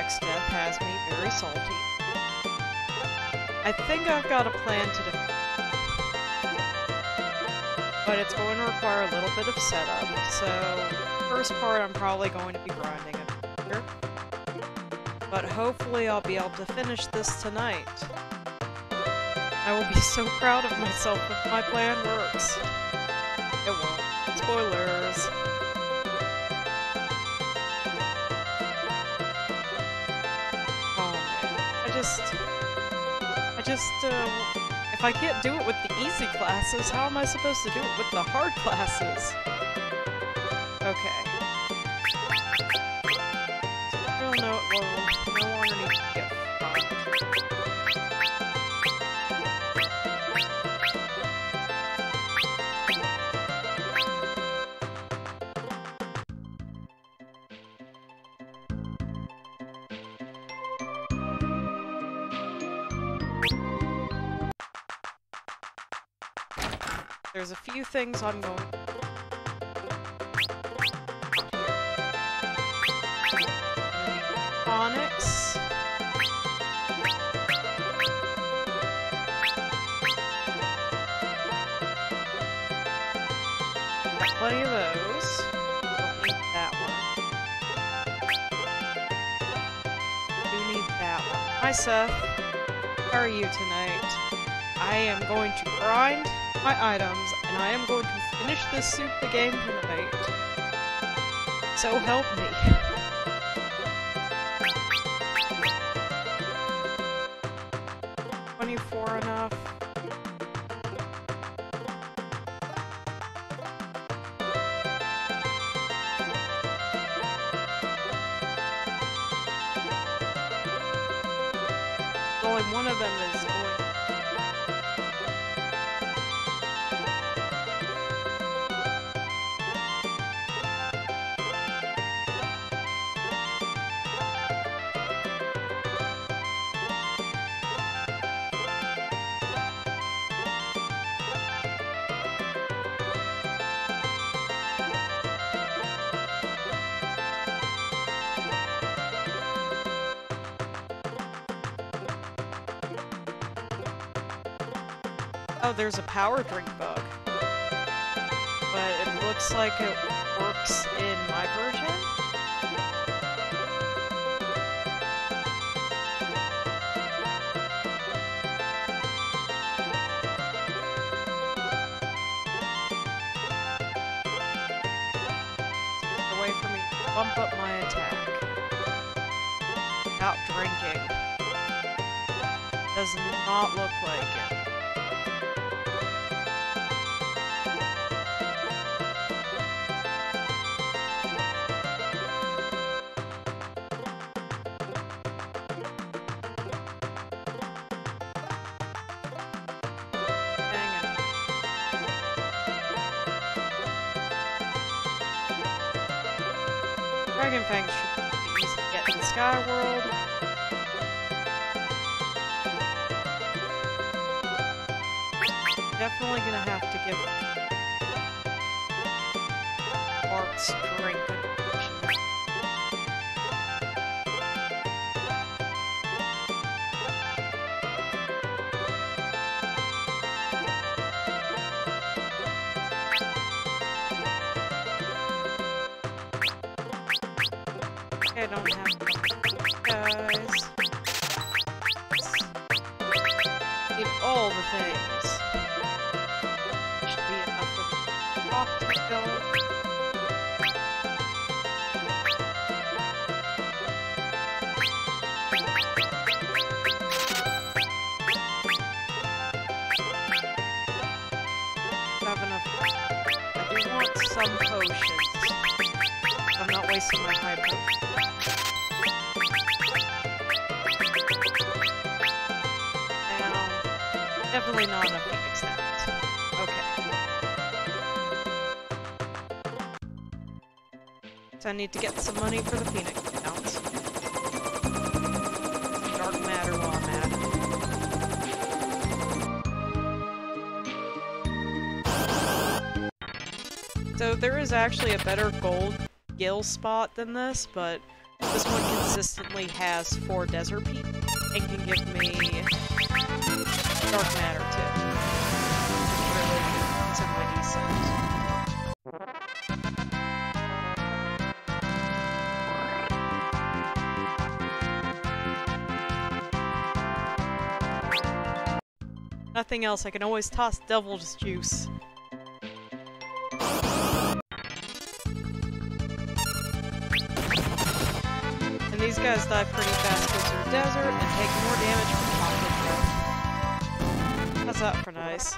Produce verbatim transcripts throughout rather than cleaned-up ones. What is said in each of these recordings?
Phoenix death has me very salty. I think I've got a plan to defeat, but it's going to require a little bit of setup, so first part I'm probably going to be grinding a bit here. But hopefully I'll be able to finish this tonight. I will be so proud of myself if my plan works. It won't. Spoilers. Oh man. I just... I just, uh... if I can't do it with the easy classes, how am I supposed to do it with the hard classes? Okay. Well, no, well, no longer need to get farmed. There's a few things I'm going to Onyx. Got plenty of those. Don't need that one. Do need that one. Hi Seth. How are you tonight? I am going to grind my items, and I am going to finish this Super game tonight. So help me. twenty-four enough? Only one of them is going. Oh, there's a power drink bug. But it looks like it works in my version. It's a way for me to bump up my attack without drinking. Does not look like it. Dragon Fangs should be easy to get in Skyworld. Definitely gonna have to give Bart's drink attention. I don't have guys. Need all the things. Should be enough for the cocktail. Have enough. I do want some potions. I'm not wasting my high potion. Definitely not enough Phoenix Downs. Okay. So I need to get some money for the Phoenix Downs. Dark matter while I'm at it. So there is actually a better gold gill spot than this, but This one consistently has four desert peak and can give me dark matter too. Really semi-decent. Nothing else, I can always toss devil's juice. And these guys die pretty fast because they're desert and take more damage from chocolate. How's that for nice?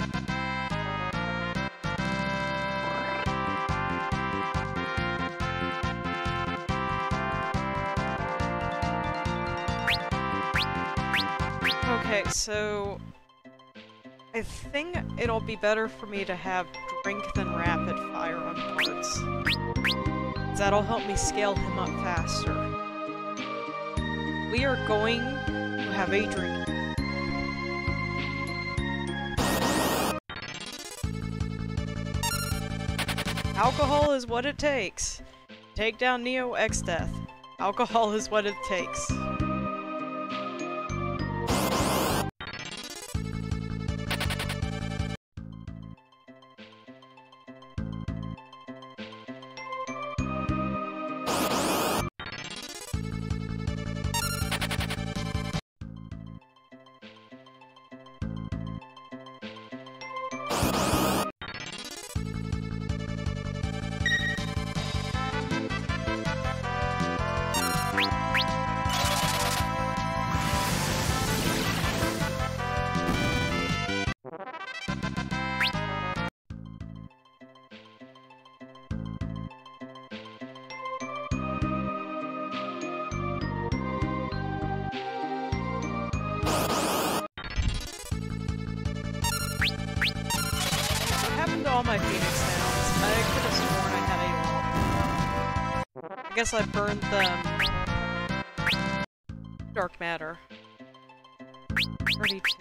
Okay, so I think it'll be better for me to have drink than rapid fire on parts. That'll help me scale him up faster. We are going to have a drink. Alcohol is what it takes. Take down Neo Exdeath. Alcohol is what it takes. All my Phoenix Downs. I could have sworn I had a lot. I guess I burned them. Dark matter. thirty-two.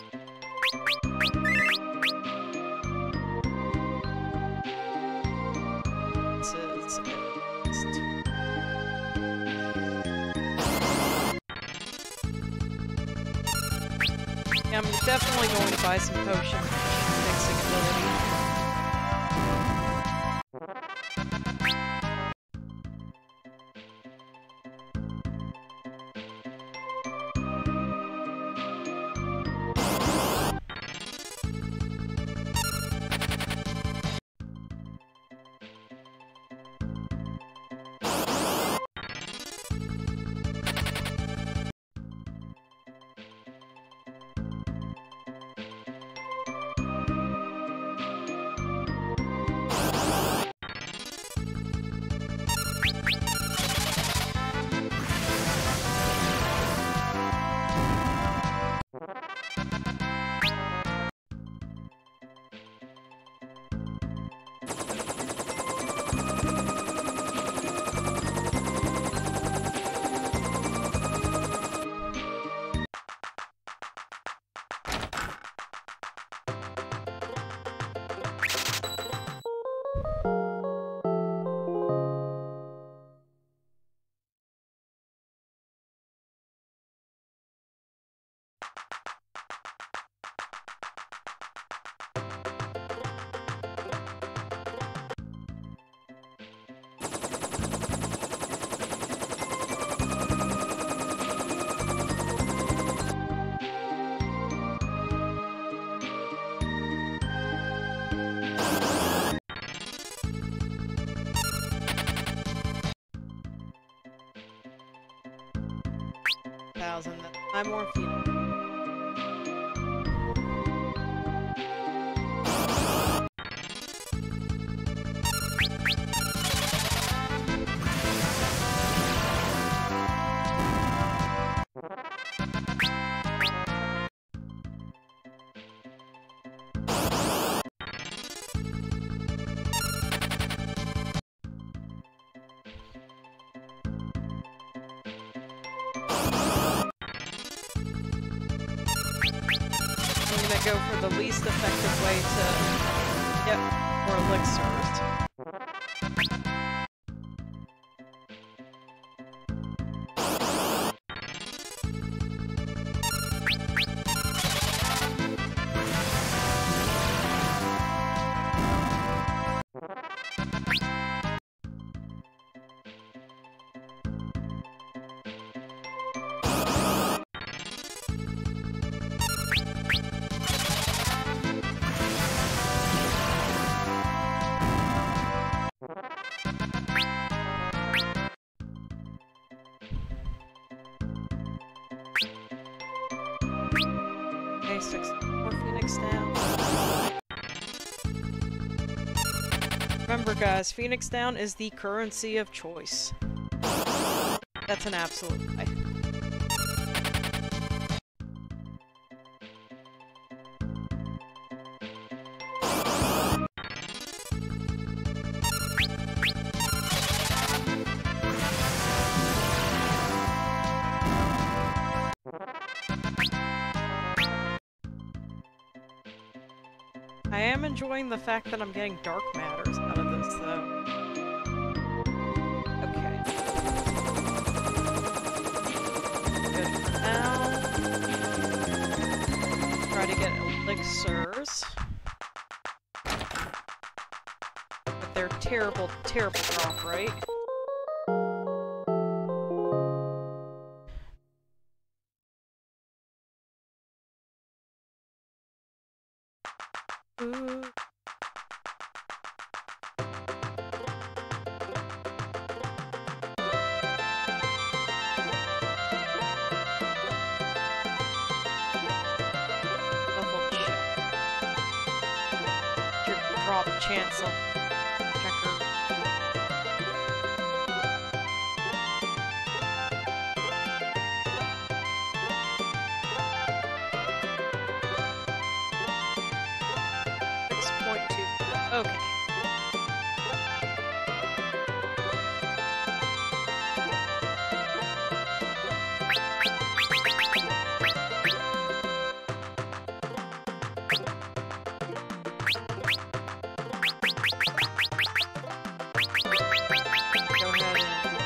This is. Yeah, I'm definitely going to buy some potion mixing ability. Thousand. I'm more Phoenix. Go for the least effective way to get more elixirs. nice to explore Phoenix Down. Remember guys, Phoenix Down is the currency of choice. That's an absolute lie. I am enjoying the fact that I'm getting dark matters out of this, though. Okay. Good for now. Try to get elixirs. But they're terrible, terrible drop, right? Ooh. Level check. Your drop chance on checker. Okay. Go ahead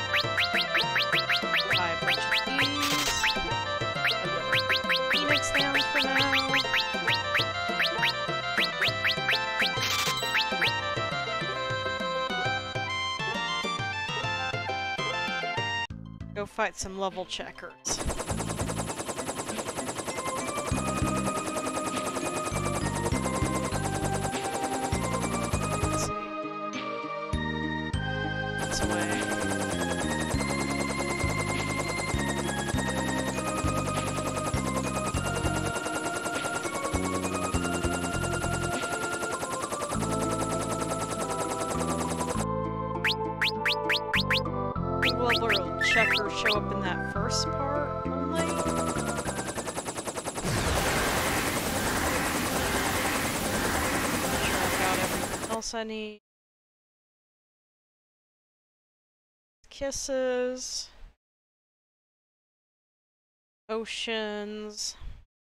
and buy a bunch of these. Phoenix down for now. Go fight some level checkers. Let's see. This way. Level checker show up in that first part only? Make sure I've got everything else I need. Kisses. Oceans.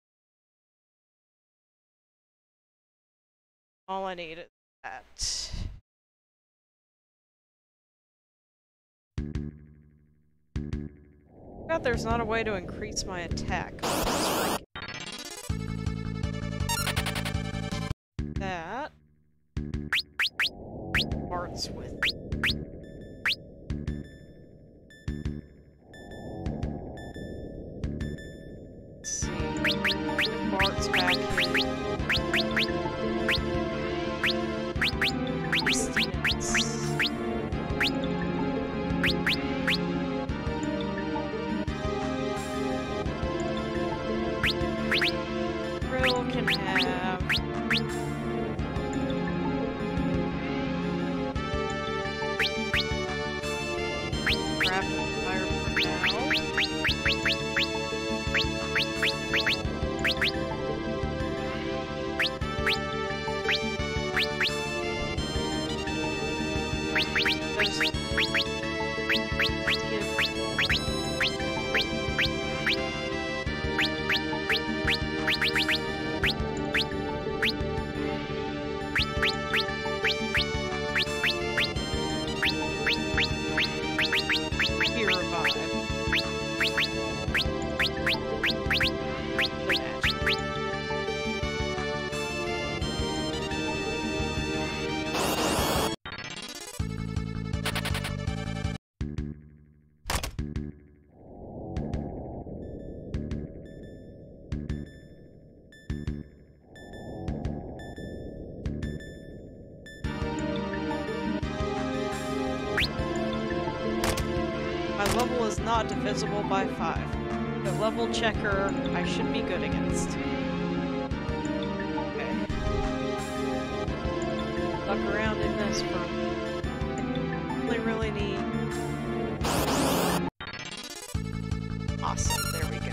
All I need is that. God, there's not a way to increase my attack. That parts with. Let's see. Bart's back here. Rill can have rapid fire for now. My level is not divisible by five. The level checker I should be good against. around in this for I really, really need. Awesome, there we go.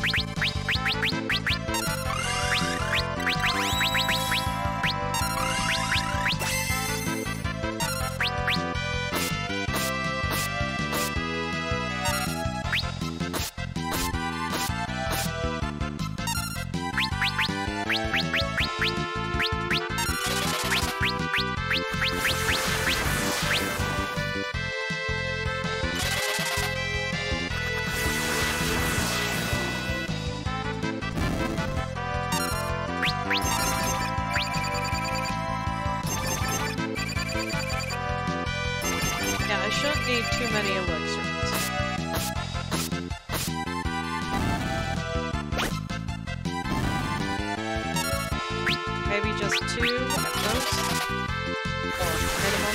Need too many elixirs. Maybe just two at most, or minimum.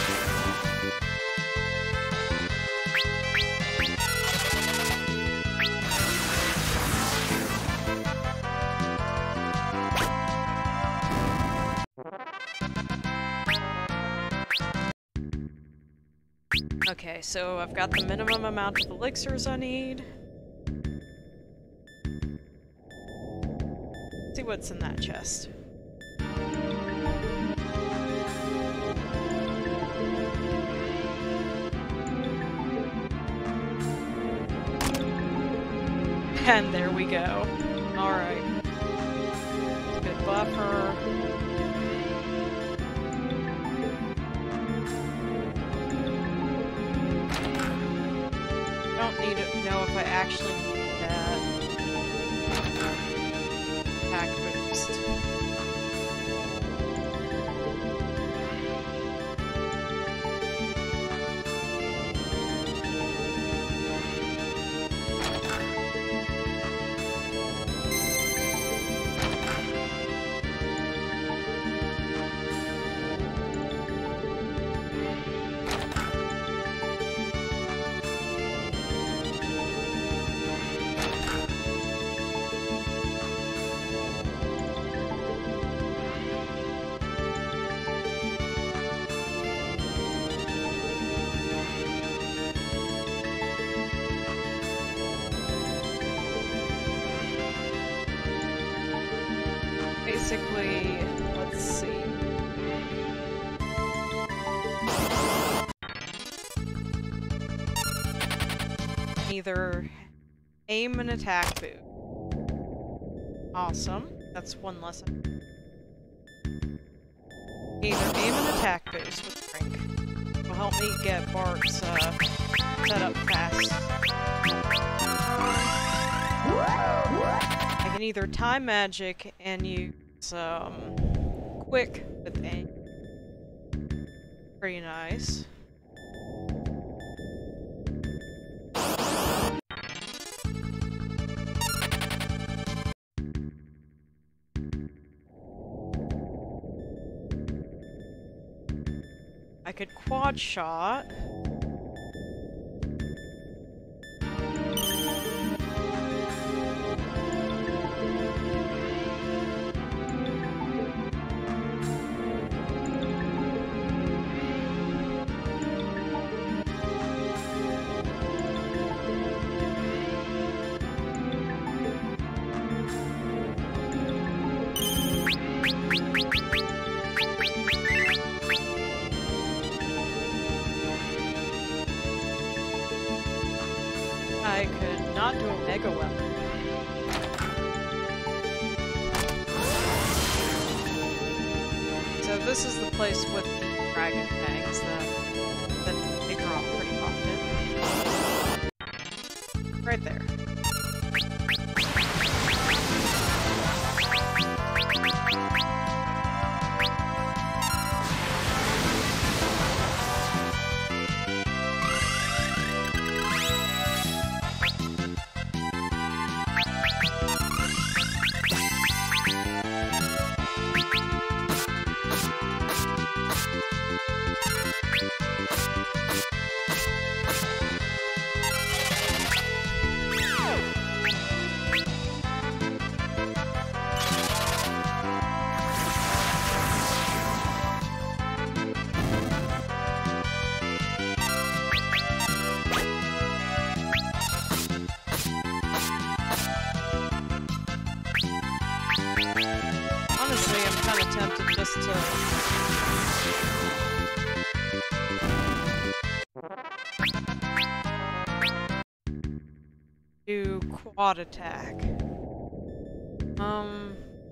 Okay, so I've got the minimum amount of elixirs I need. Let's see what's in that chest. And there we go. Alright. Good buffer. Don't need to know if I actually need that attack boost. Basically, let's see. Either aim and attack boost. Awesome. That's one lesson. Either aim and attack boost with Drink. Will help me get Bart's uh, set up fast. I can either time magic and use um, quick with aim. Pretty nice. I could quad shot. I could not do a mega weapon. So this is the place with the dragon fangs that, that they drop pretty often. Right there. Honestly, I'm kind of tempted just to... do quad attack. Um...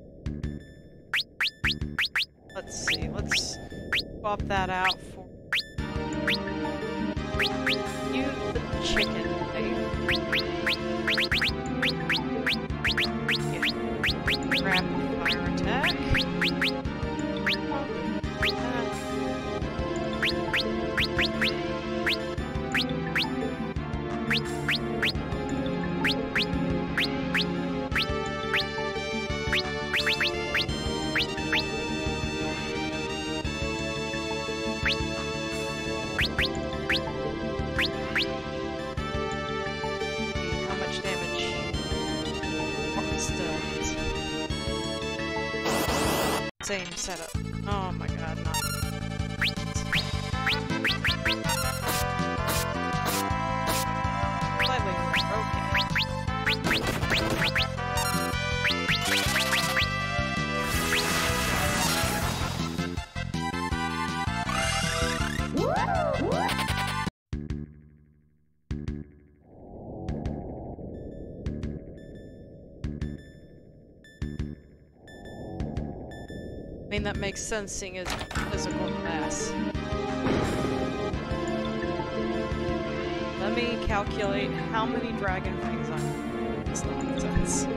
Let's see, let's swap that out for... you, the chicken, babe. Yeah. Rapid fire attack. Same setup. Oh my god, not. Slightly more broken. I mean, that makes sense seeing as physical class. Let me calculate how many dragon fangs I have. It's nonsense.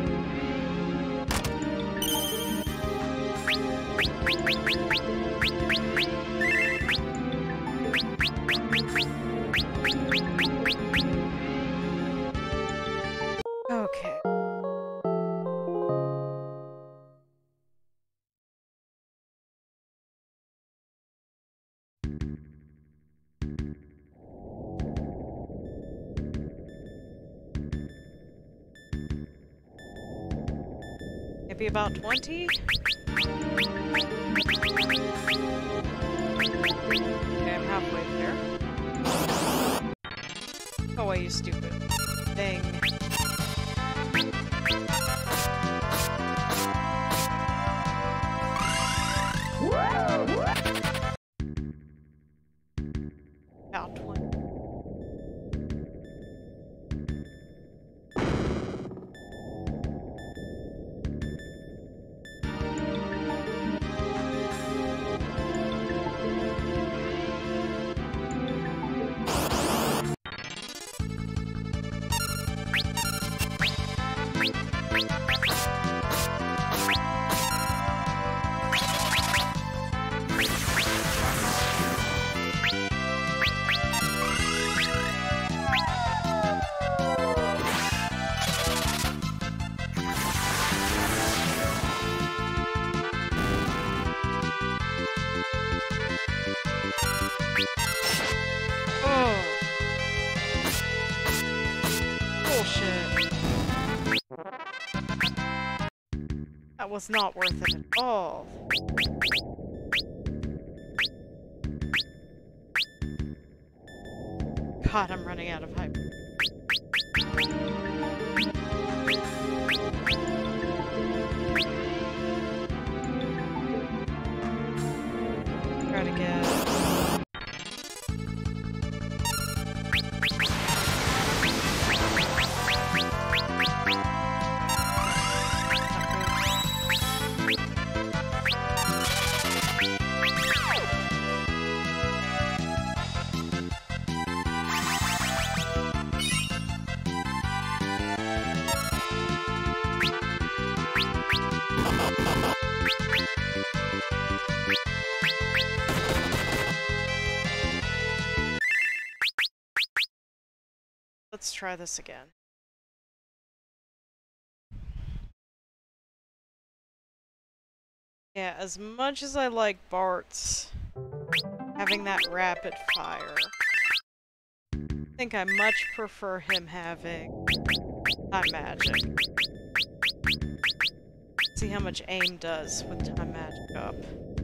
Okay. Maybe about twenty? Okay, I'm halfway there. Go away, you stupid thing. About twenty. That was not worth it at all. God, I'm running out of hype. Try to get... Let's try this again. Yeah, as much as I like Bart's having that rapid fire, I think I much prefer him having time magic. See how much aim does with time magic up.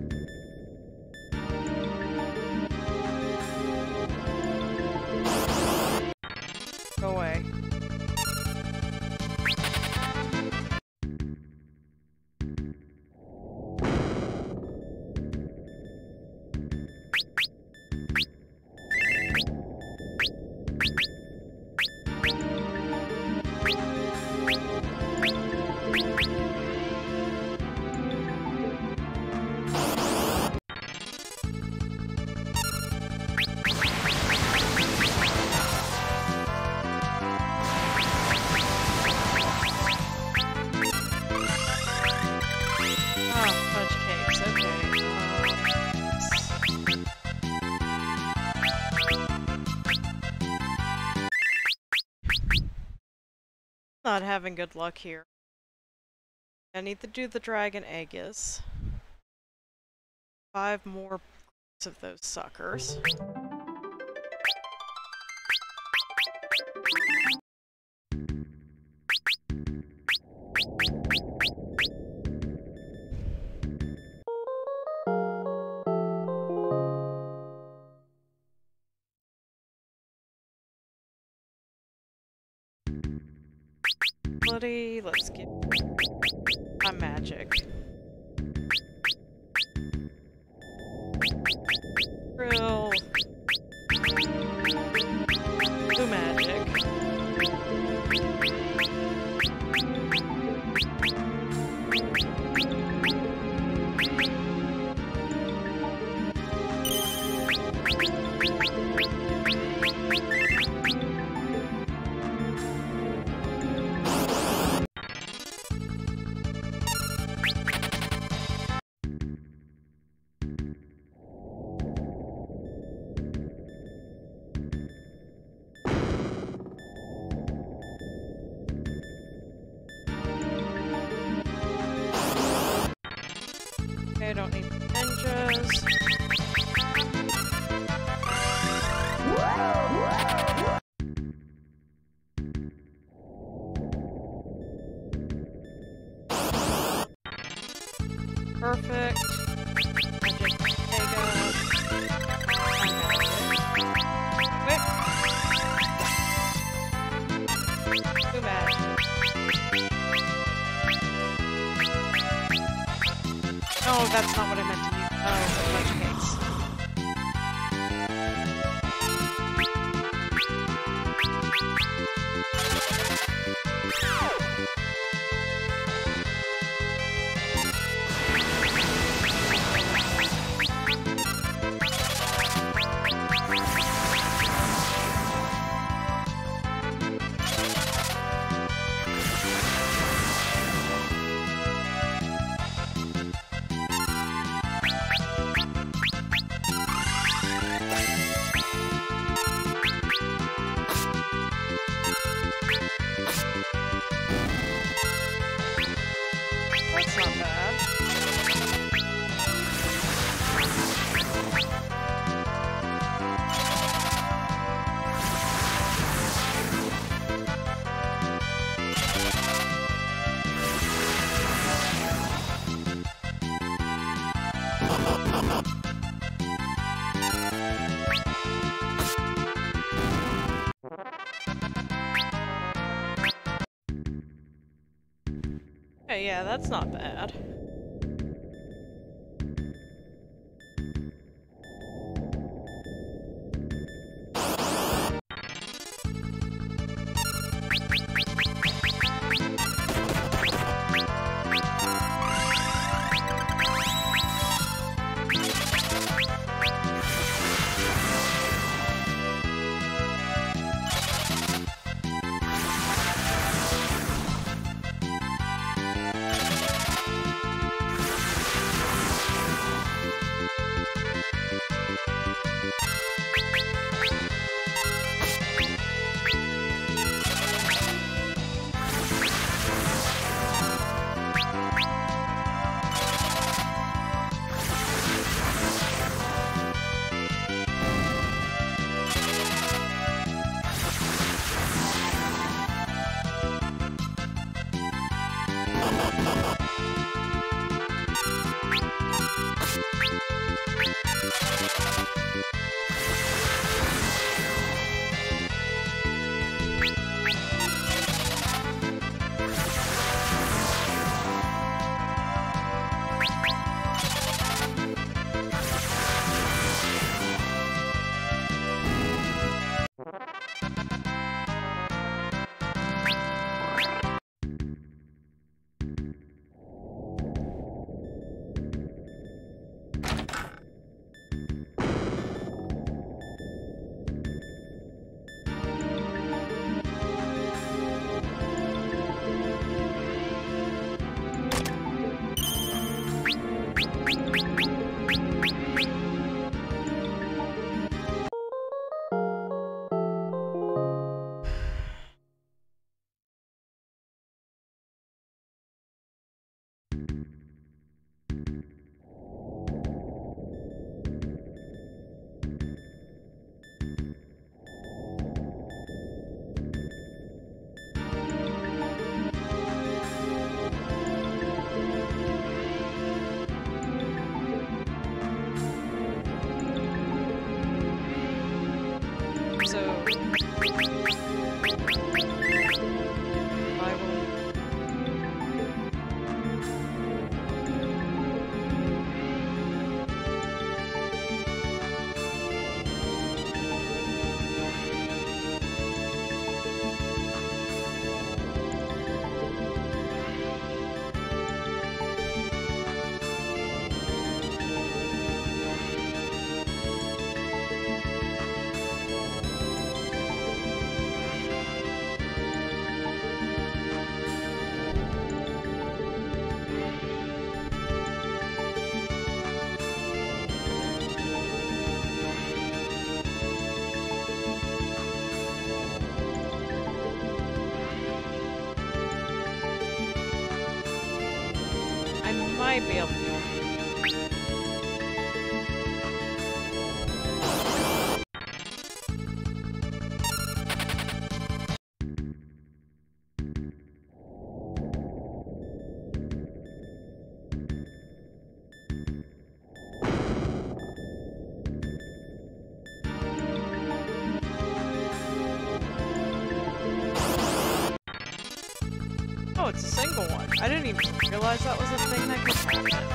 Go away. Not having good luck here. I need to do the dragon Aegis. Five more of those suckers. Let's get my magic. Real blue magic. I don't need ninjas. Perfect. Magic Mega. Quick. Blue magic. No, that's not what I meant to use. Oh, a bunch of cakes. Okay, yeah, that's not bad. might be able to join. Oh, it's a single one. I didn't even realize that was a thing that could happen.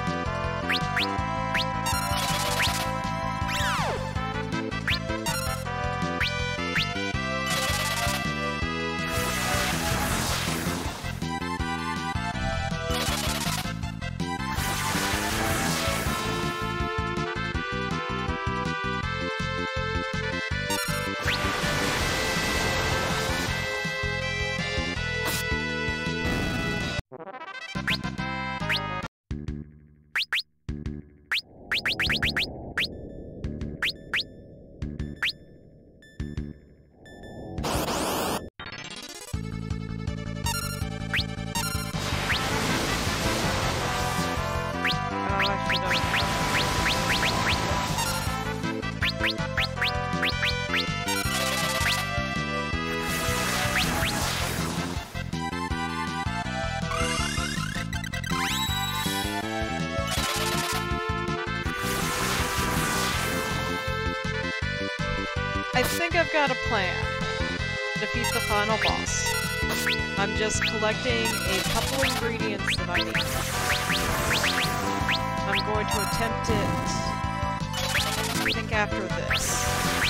I think I've got a plan. Defeat the final boss. I'm just collecting a couple ingredients that I need. I'm going to attempt it, I think, after this.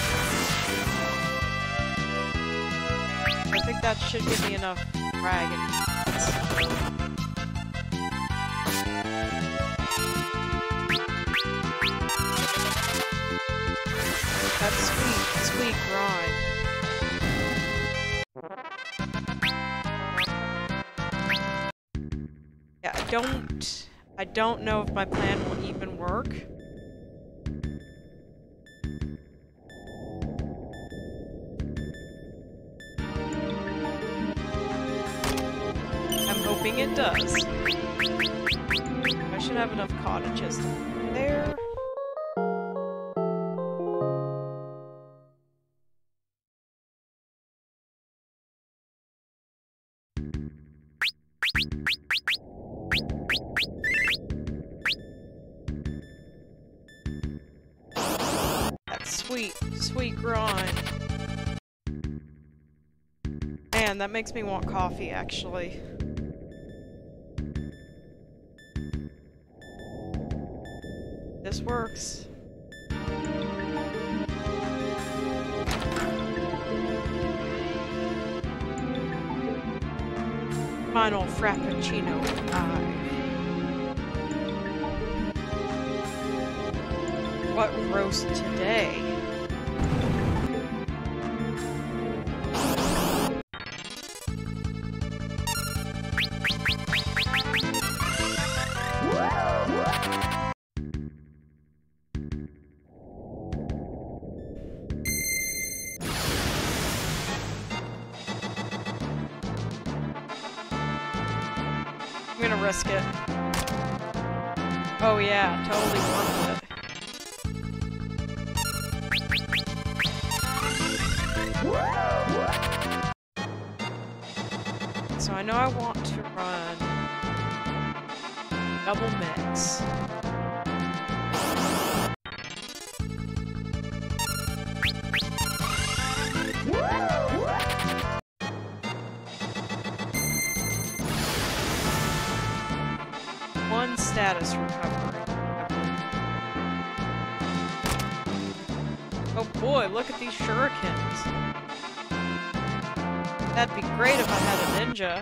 I think that should give me enough dragon. That sweet, sweet grind. Yeah, I don't... I don't know if my plan will even work. I'm hoping it does. I should have enough cottages there. Sweet, sweet grind. Man, that makes me want coffee, actually. This works. Final Frappuccino pie. What roast today? I'm gonna risk it. Oh yeah, totally worth it. So I know I want to run double mix. One status recovery. Oh boy, look at these shurikens. That'd be great if I had a ninja.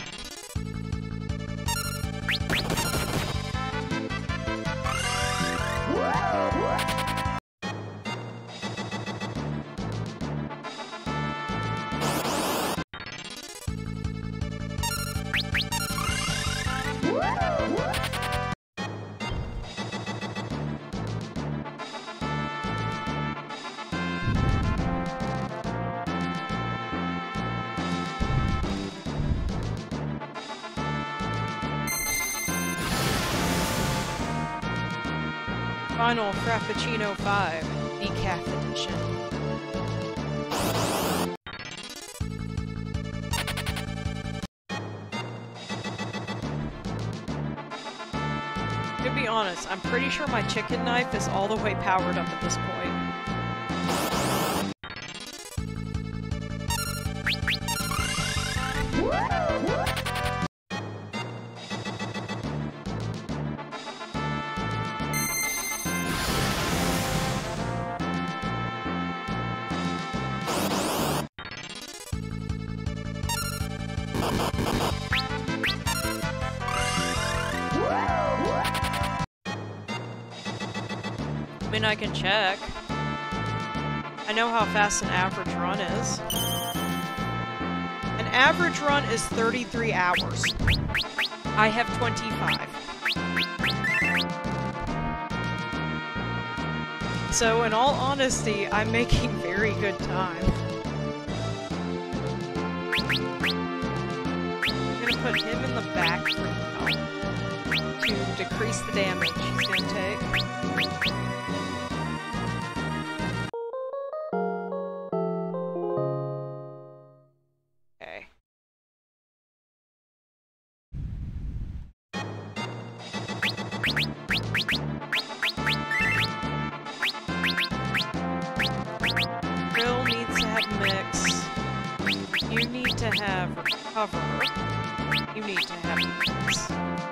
Final Frappuccino five, Decaf Edition. To be honest, I'm pretty sure my chicken knife is all the way powered up at this point. I mean, I can check. I know how fast an average run is. An average run is thirty-three hours. I have twenty-five. So, in all honesty, I'm making very good time. I'm gonna put him in the back for now to decrease the damage he's gonna take. You need to have this.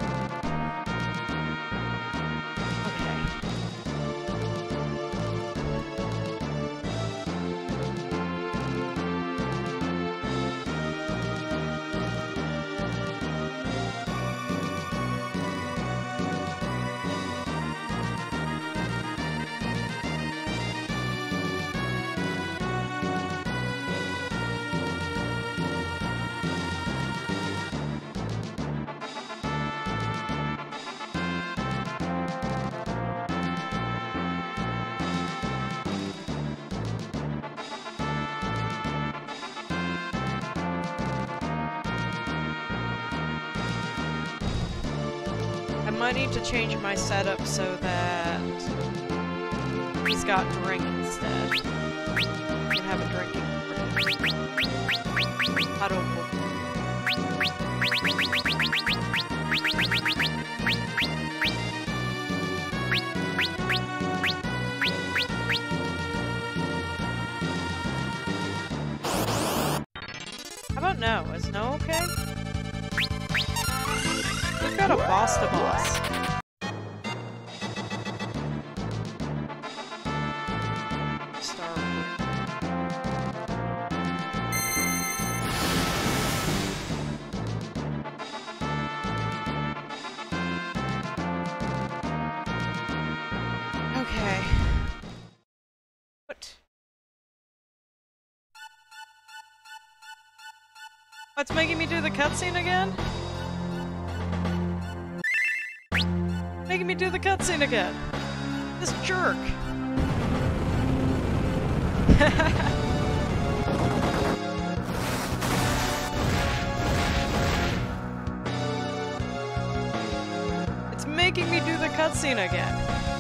I need to change my setup so that he's got drink instead. He can have a drinking party. I don't know. How about no? Is no okay? We've got a boss to boss. Star. Okay. What? What's making me do the cutscene again? Making me do the cutscene again. This jerk. It's making me do the cutscene again.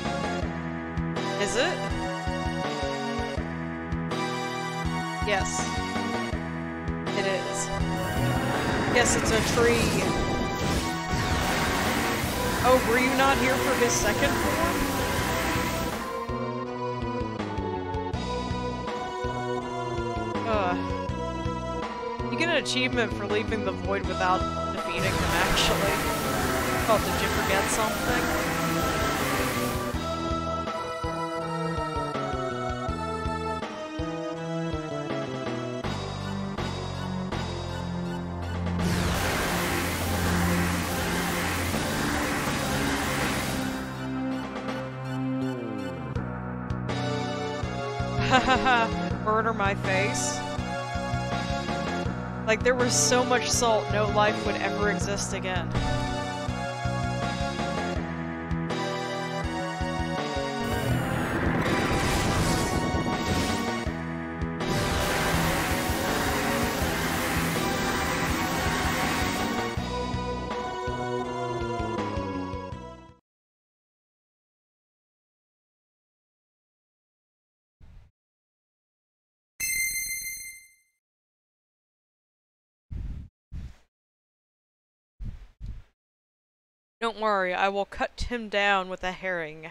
Is it? Yes. It is. Yes, it's a tree. Oh, were you not here for his second form? Uh, you get an achievement for leaving the void without defeating him, actually. Oh, did you forget something? Murder my face. Like, there was so much salt, no life would ever exist again. Don't worry, I will cut him down with a herring.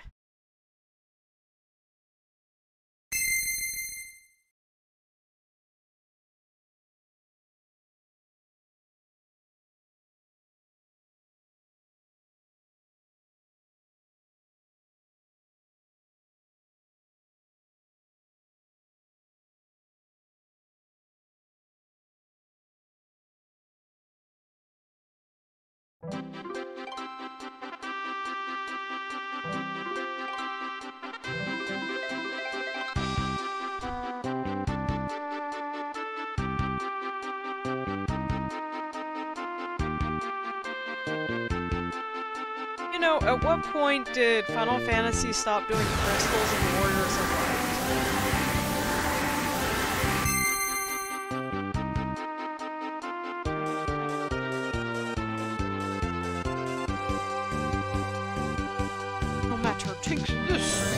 You know, at what point did Final Fantasy stop doing crystals and Warriors of Light? No matter, take this!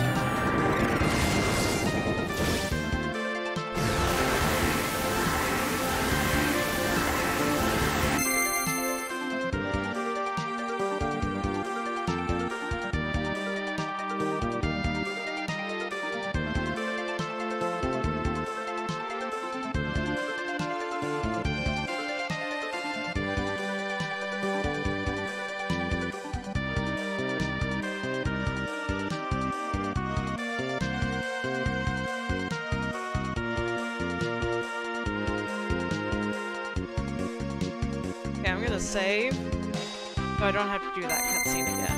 Okay, I'm gonna save, so I don't have to do that cutscene again.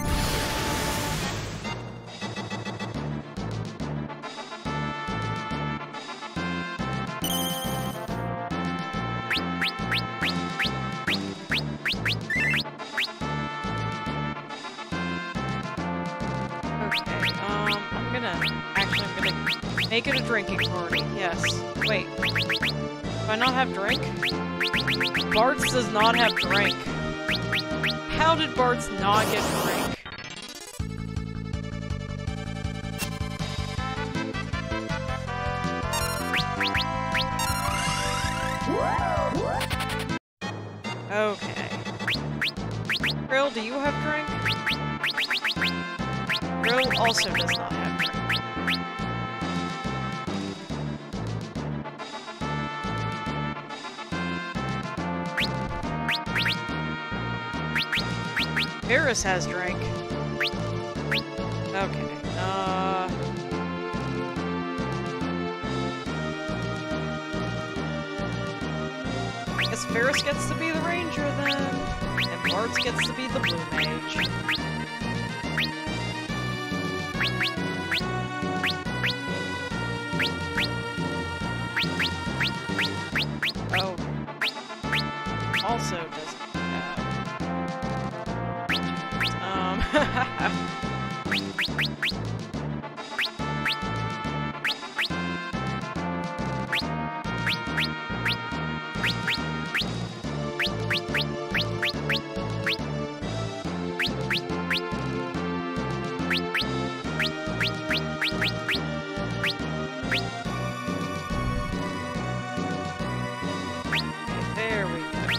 Okay, um, I'm gonna, actually I'm gonna make it a drinking party, yes. Wait, do I not have drink? Bartz does not have drink. How did Bartz not get drink? Okay. Krill, do you have drink? Krill also does not have drink. Varus has drink. Okay. Uh... I guess Varus gets to be the ranger then, and Bartz gets to be the blue mage. Oh. Also doesn't have... Um... There we go.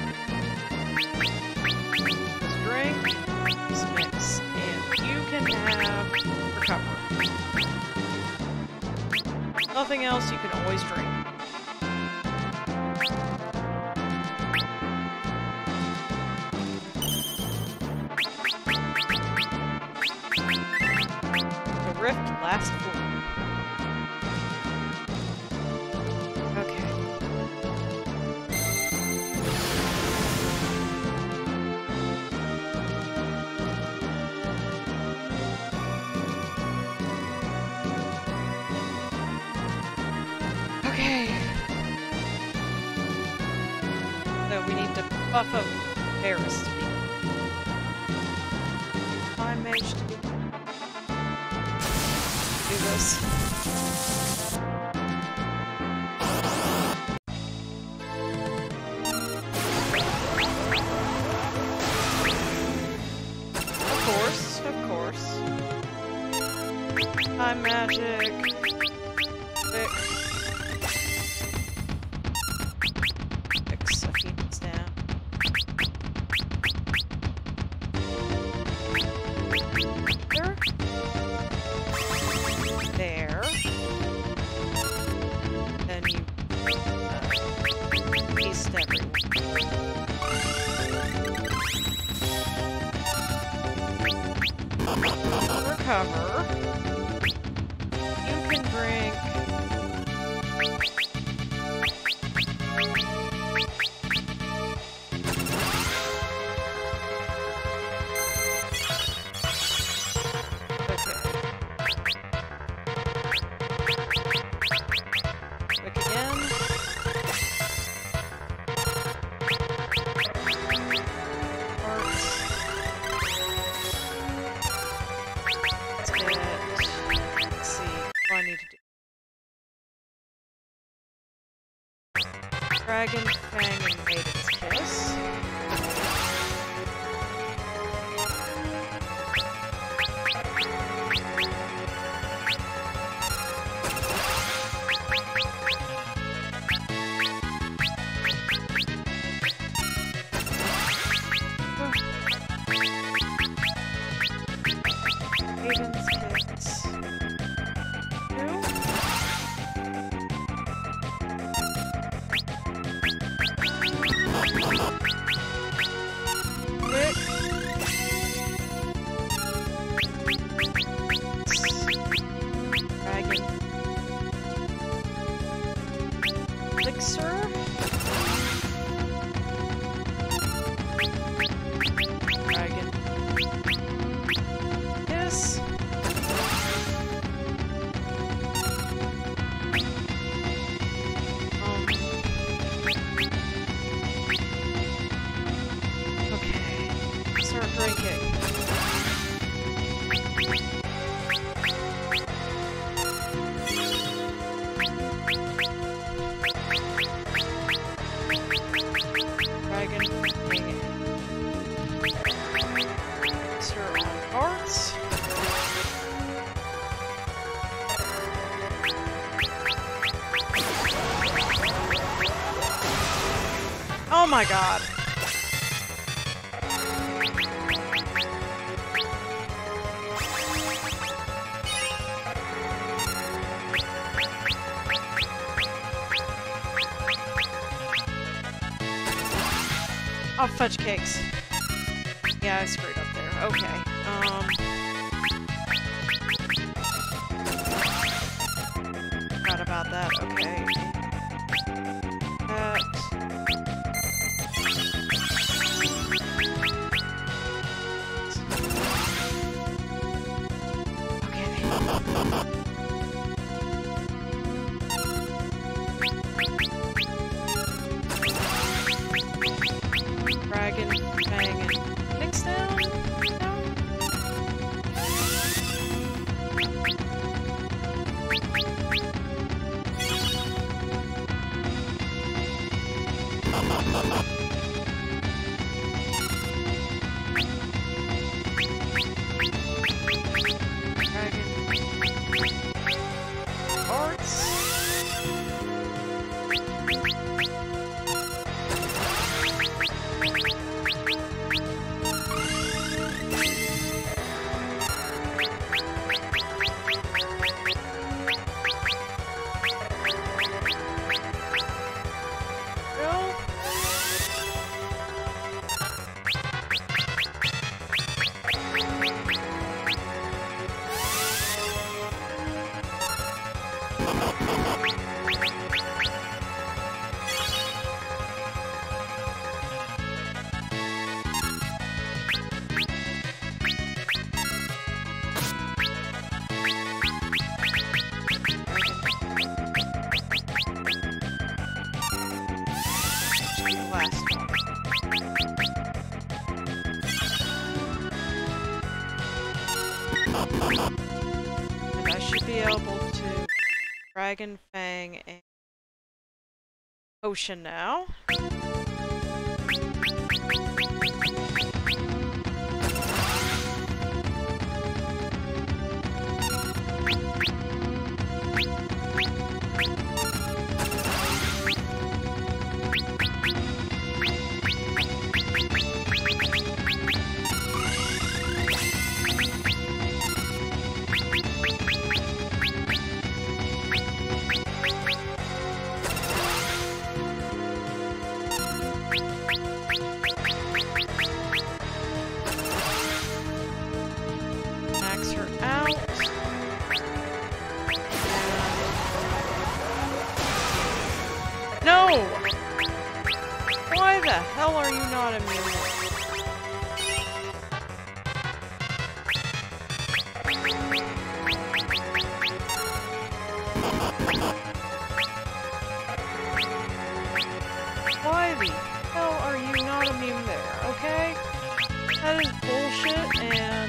Let's drink, let's mix, and you can have recovery. Nothing else, you can always drink. The rift lasts full. Okay. Okay. So we need to buff up Varus to be Fine Mage to be do this. Of course, of course. Time magic. Fix. Fix a Phoenix down. There. There. Then you uh, paste everyone. Recover. You can drink. Dragon Fang and Maiden's Kiss. Maiden's Kiss. Two. Dragon. Elixir. Dragon. Yes. Um. Okay. Start breaking. Oh my god. I'll fudge cakes. Yeah, I screwed up there. Okay. Um. Forgot about that. Okay. That. Dragon, Fang, and Nix down? No? And I should be able to Dragon Fang and Potion now. Max her out. And... No! Why the hell are you not immune? Why the hell are you not immune there, okay? That is bullshit, and...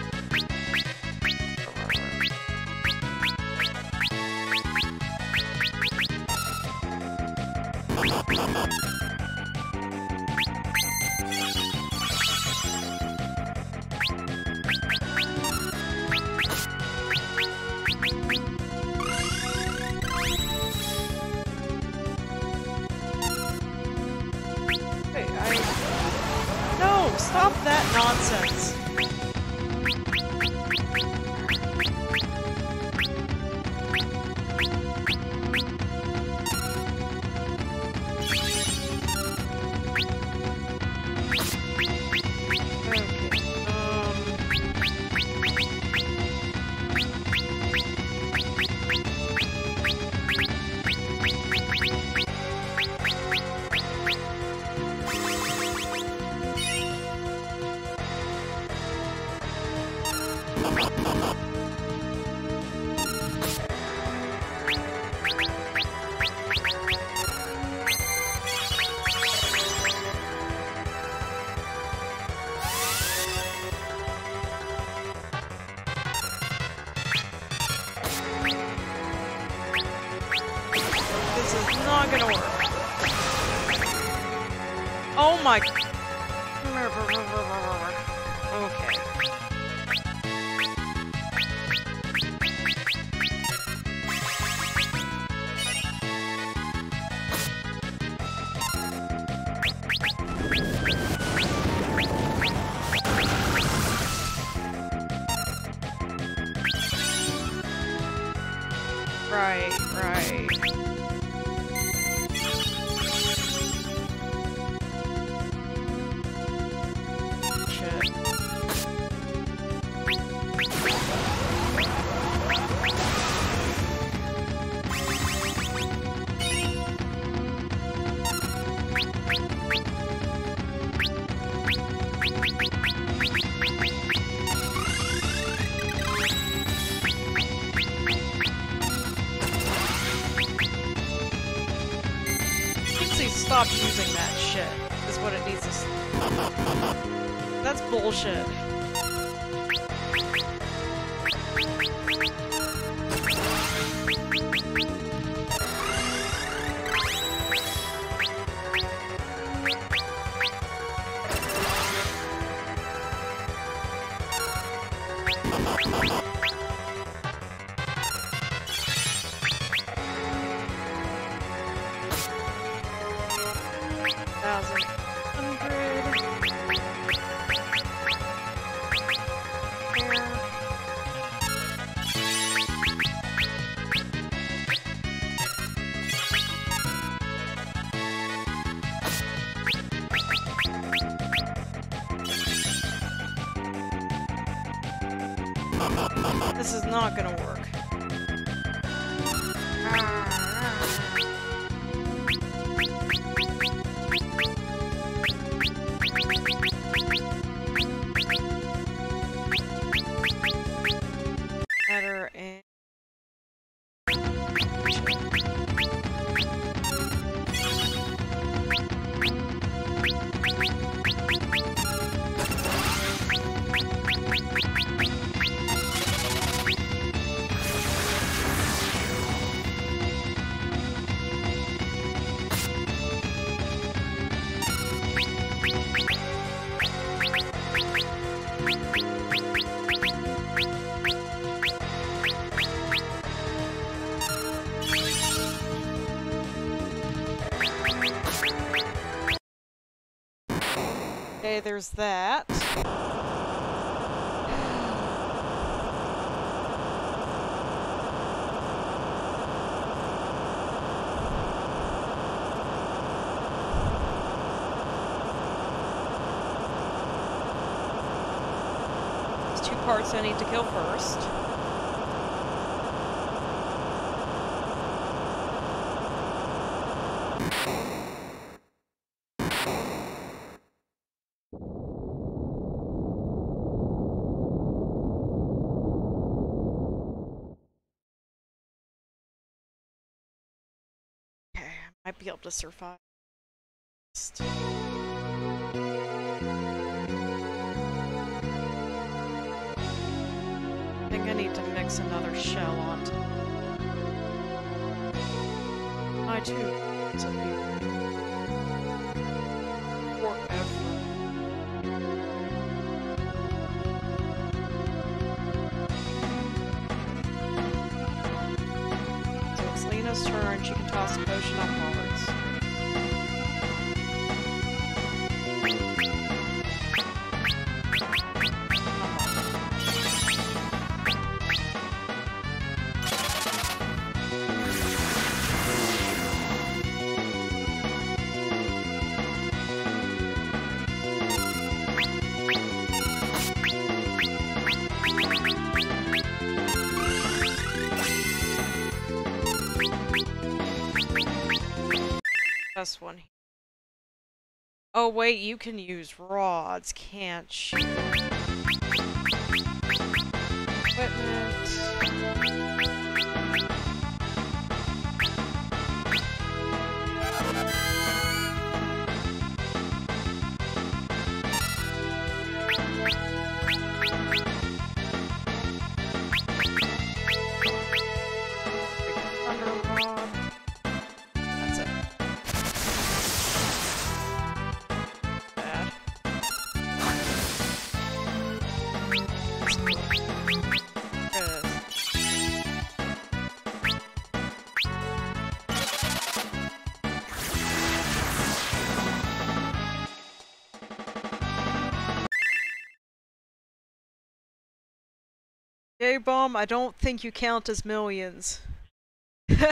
Stop that nonsense. This is not gonna work. Oh my... Okay. Right, right. Shit. Stop using that shit, is what it needs to s- That's bullshit. Thousand hundred. Here. This is not gonna work. Better and okay, there's that. parts I need to kill first. Okay, I might be able to survive. I think I need to mix another shell onto my two to be forever. So it's Lena's turn. She can toss a potion on cards. This one. Oh wait, you can use rods, can't you? Equipment. Yay, Bomb, I don't think you count as millions. Okay,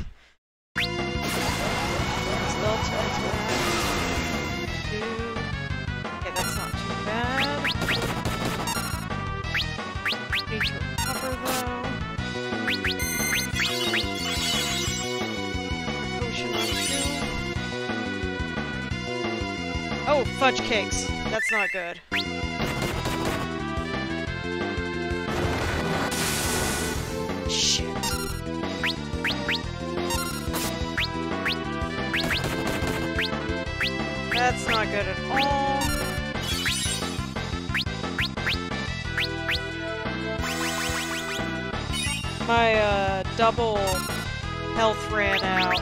that's not too bad. Need to recover though. Potion on two. Oh, fudge cakes. That's not good. Shit. That's not good at all. My uh, double health ran out.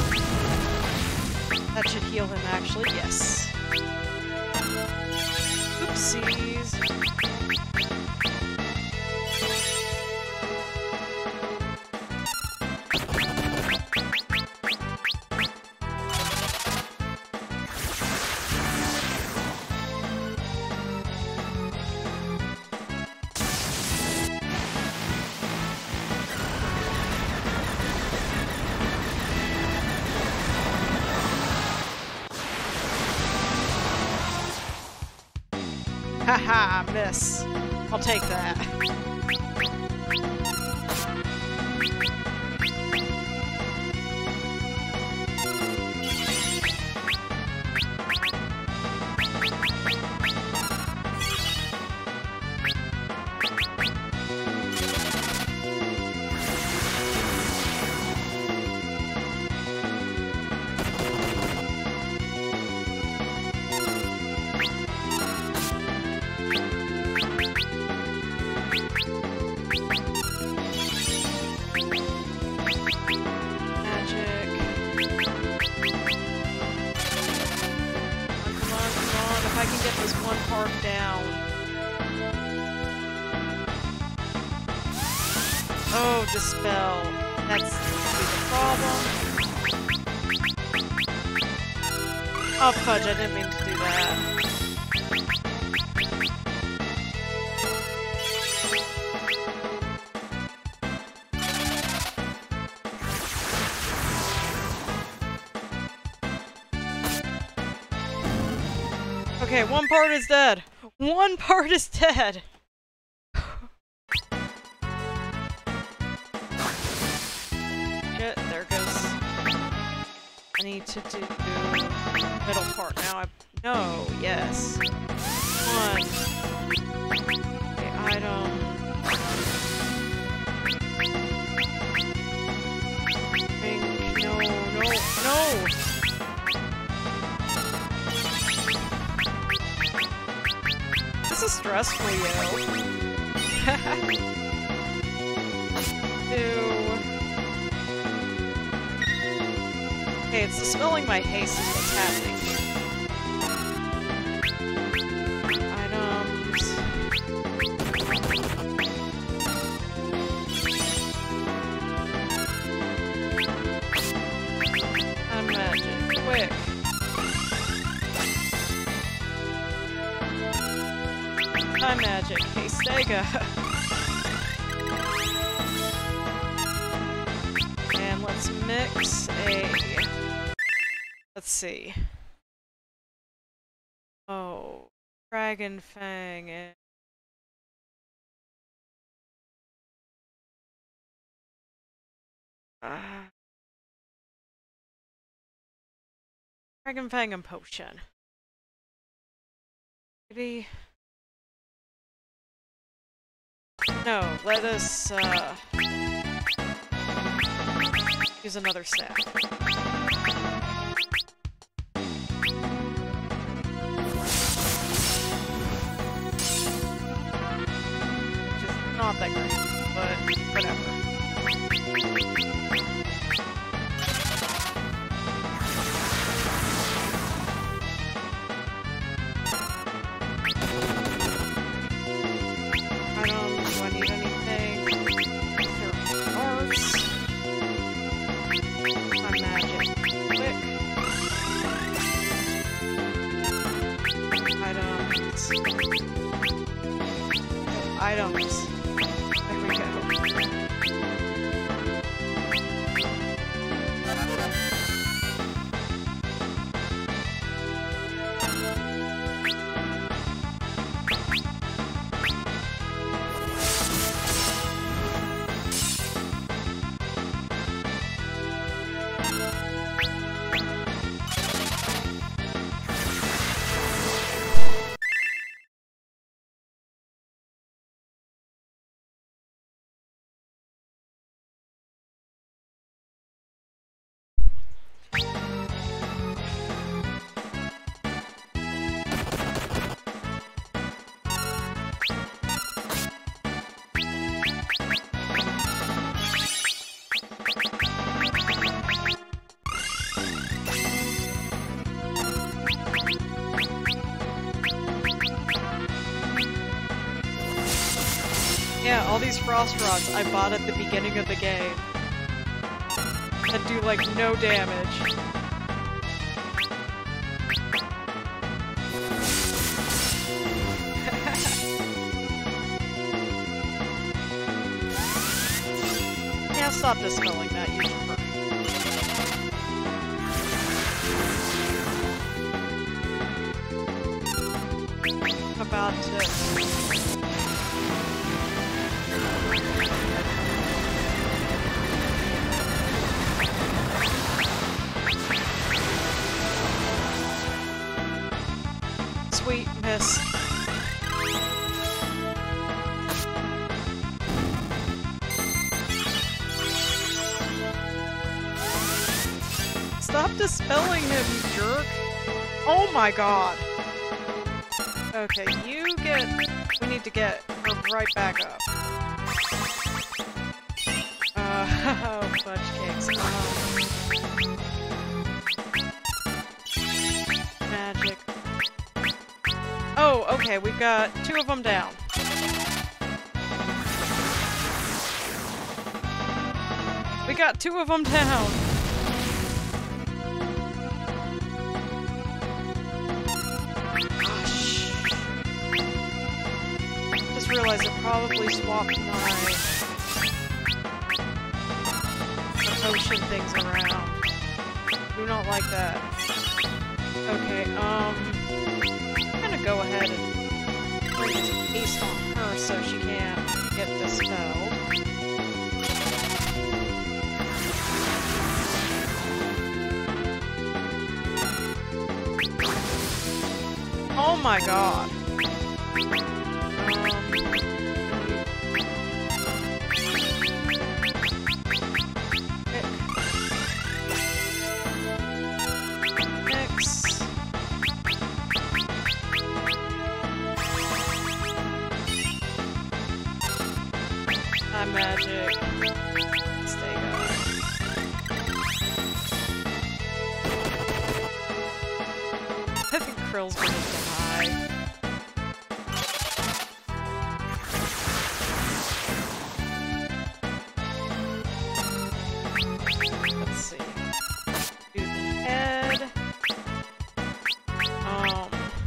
That should heal him actually, yes. Oopsies. Haha, miss. I'll take that. Oh, dispel. That's the problem. Oh, fudge, I didn't mean to do that. Okay, one part is dead. One part is dead. I need to do middle part now. I no, yes. One. Okay, item. Pink. No, no, no! This is stressful, yo. Two. Okay, it's dispelling my haste is what's happening here. Items. Time magic. Quick. Time magic. Hey, Stega. And let's mix a... Let's see. Oh, Dragon Fang and... Uh, Dragon Fang and Potion. Maybe... No, let us, uh... use another staff. Not that great, but whatever. I don't do I need anything. Therapy arts. My magic. Quick. Items. Items. There we go. Yeah, all these frost rods I bought at the beginning of the game that do like no damage. Yeah, stop dispelling that, you jerk. About to... Sweet miss. Stop dispelling him, you jerk! Oh my god! Okay, you get... We need to get her right back up. Uh, oh, fudge cakes. Um, magic. Oh, okay, we've got two of them down. We got two of them down! Realize I probably swapped my potion things around. Do not like that. Okay, um... I'm gonna go ahead and bring this haste on her so she can't get dispelled. my god. Magic. Stay going. I think Krill's gonna die. Let's see. Do the head. Um.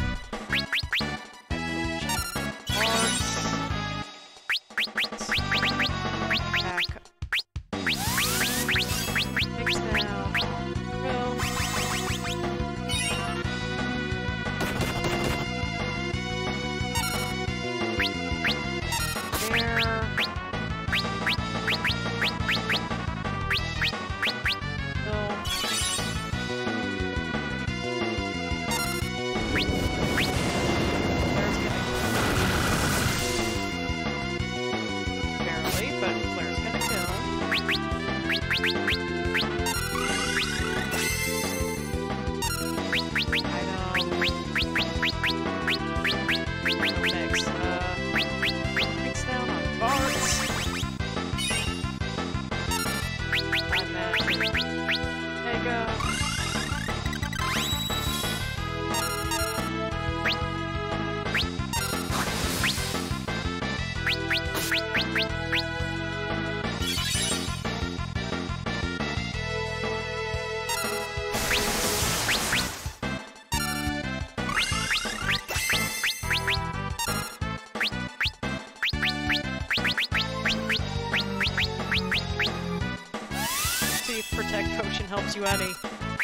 Protect potion helps you any.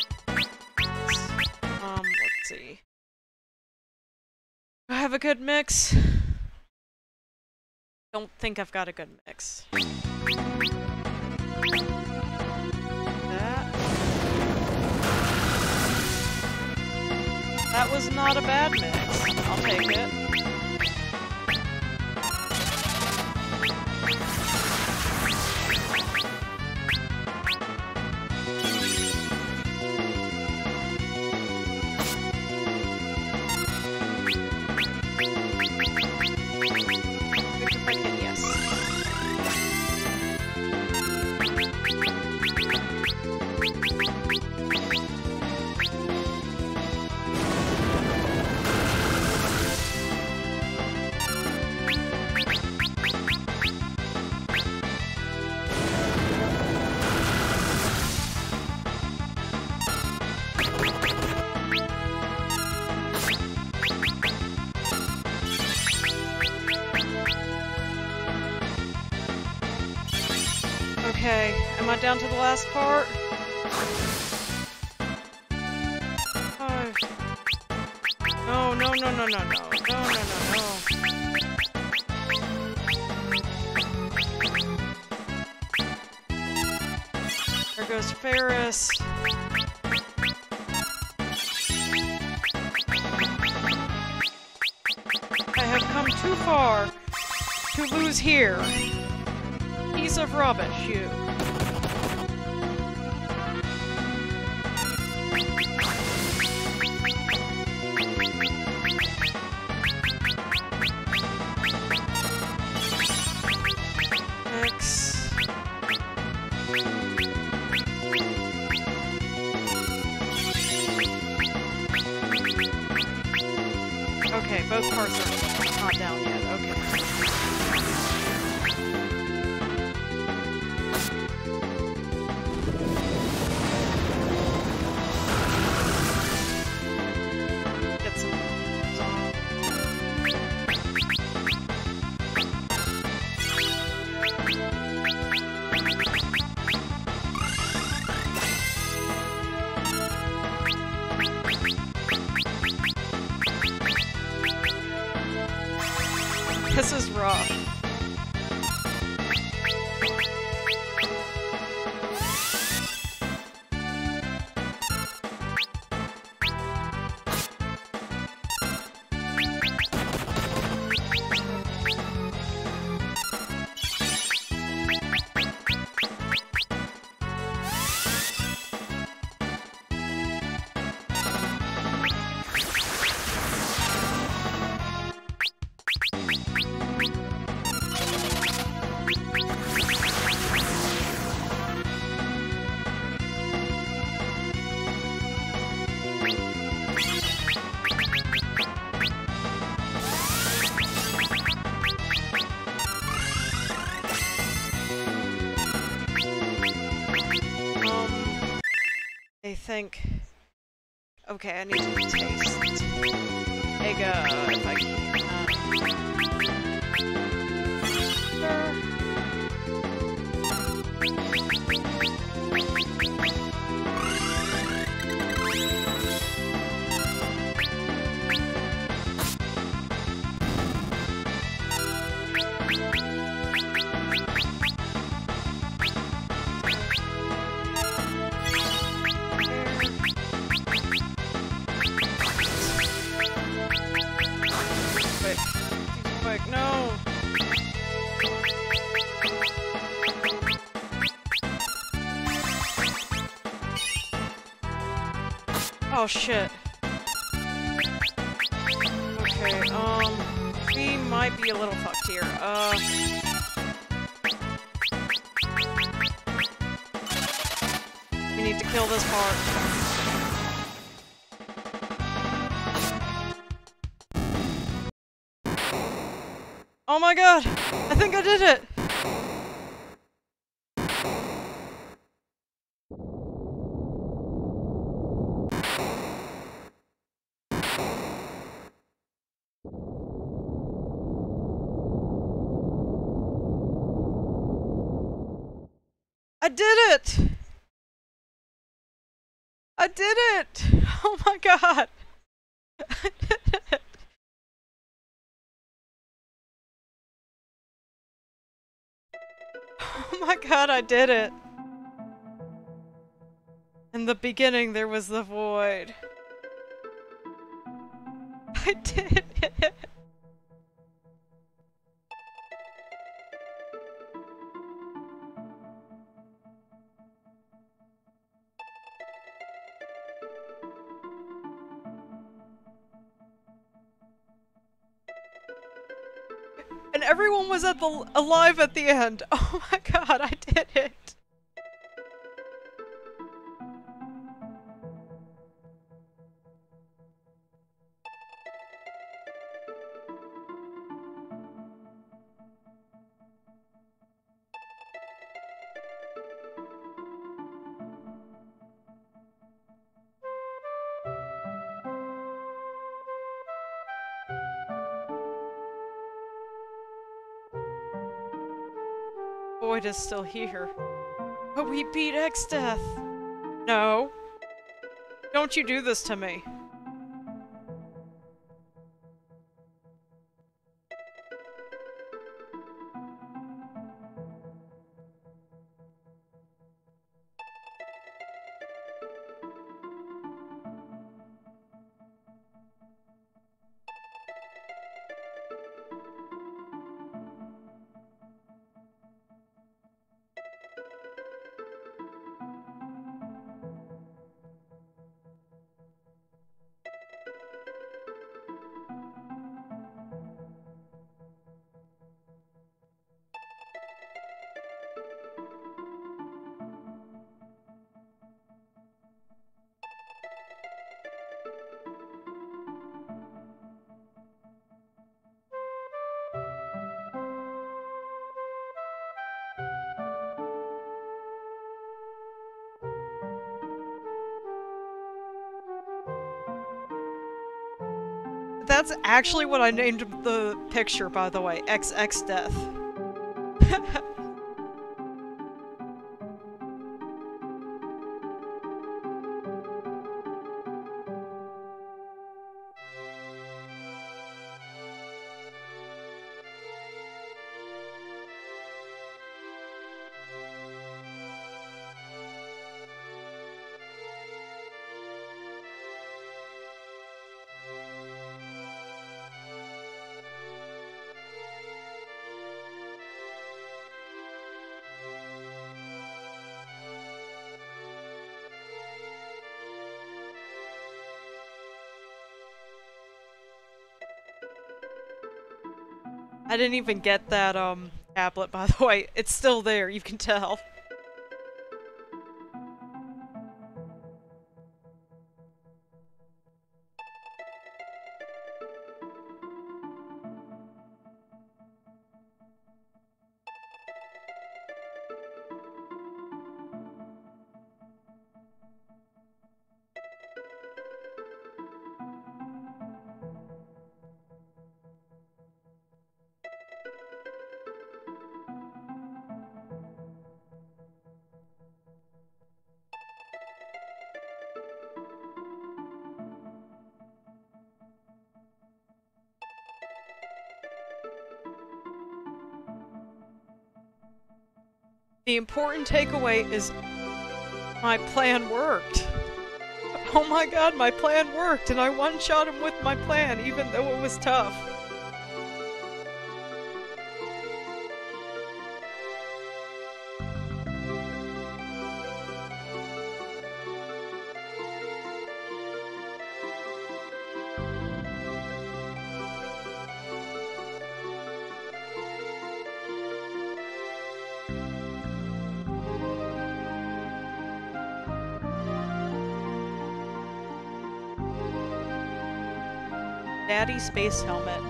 Um, let's see. Do I have a good mix? Don't think I've got a good mix. That. That was not a bad mix. I'll take it. Okay, am I down to the last part? Oh. No, no, no, no, no, no, no, no, no, no. There goes Ferris. I have come too far to lose here. Piece of rubbish, you. X. Okay, both parts are not down yet. Okay. This is rough. think... Okay, I need to taste egg, uh, if I can. Uh, Oh shit. Okay, um, we might be a little fucked here. Uh... We need to kill this part. Oh my god! I think I did it! I did it! I did it! Oh my god! I did it! Oh my god, I did it! In the beginning, there was the void. I did it! And everyone was at the alive at the end. Oh my god, I did it! Void is still here. But we beat Exdeath! No. Don't you do this to me. That's actually what I named the picture, by the way. X X Death. I didn't even get that, um, tablet, by the way. It's still there, you can tell. The important takeaway is my plan worked. Oh my god, my plan worked, and I one-shot him with my plan, even though it was tough. Daddy Space Helmet.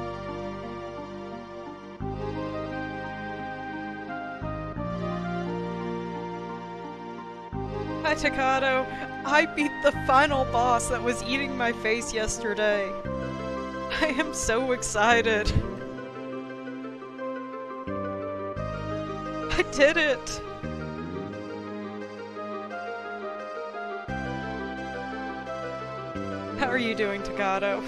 Hi, Takato. I beat the final boss that was eating my face yesterday. I am so excited. I did it! How are you doing, Takato?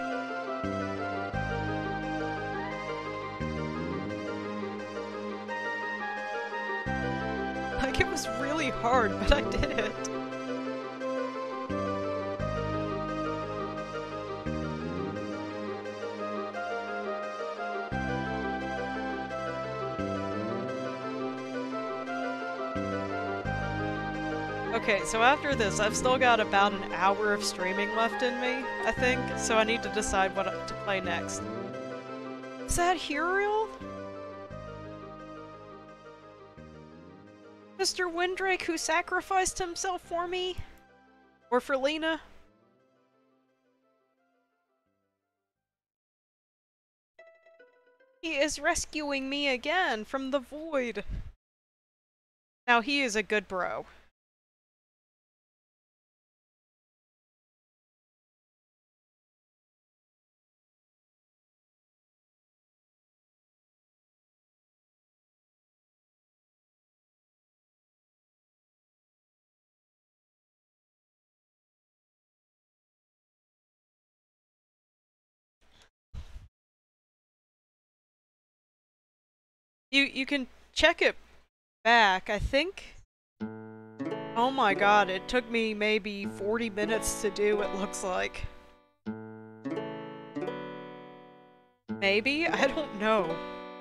Like, it was really hard, but I did it. Okay, so after this, I've still got about an hour of streaming left in me, I think, so I need to decide what to play next. Is that Huriel? Mister Windrake, who sacrificed himself for me? Or for Lena? He is rescuing me again from the void. Now he is a good bro. You you can check it back, I think. Oh my god, it took me maybe forty minutes to do, it looks like. Maybe? I don't know.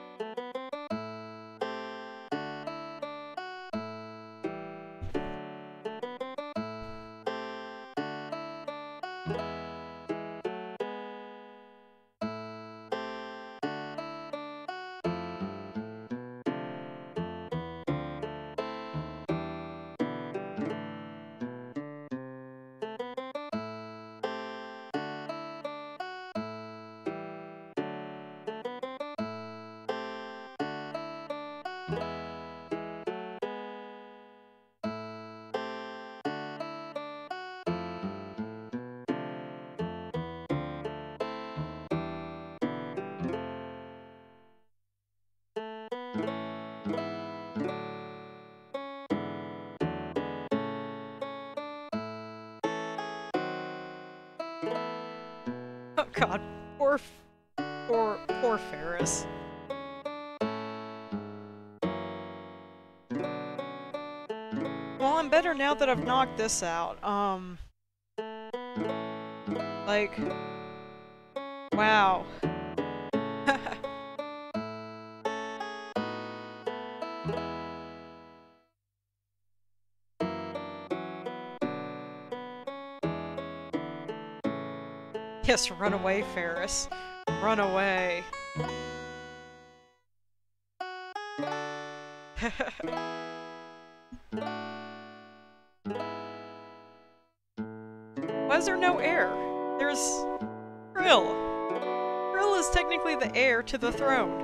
Oh god, poor, poor, poor Ferris. Well, I'm better now that I've knocked this out. Um... Like... Wow. Yes, run away, Ferris. Run away. Why is there no air? There's... Krill! Krill is technically the heir to the throne.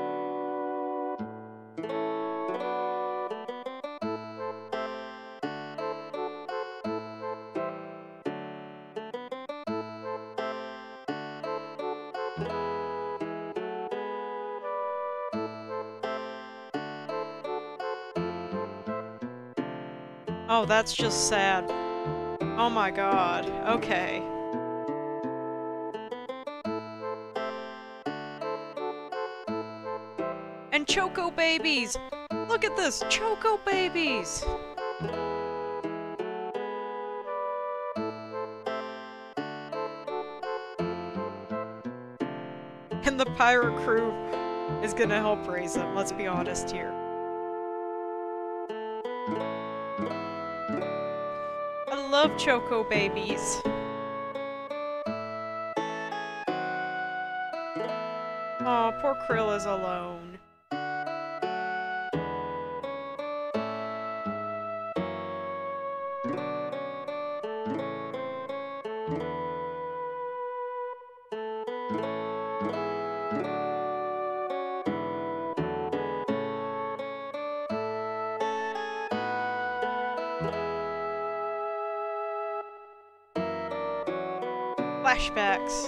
Oh, that's just sad. Oh my god. Okay. And Choco babies! Look at this! Choco babies! And the pirate crew is gonna help raise them, let's be honest here. I love Choco babies. Aw, poor Krill is alone. Flashbacks.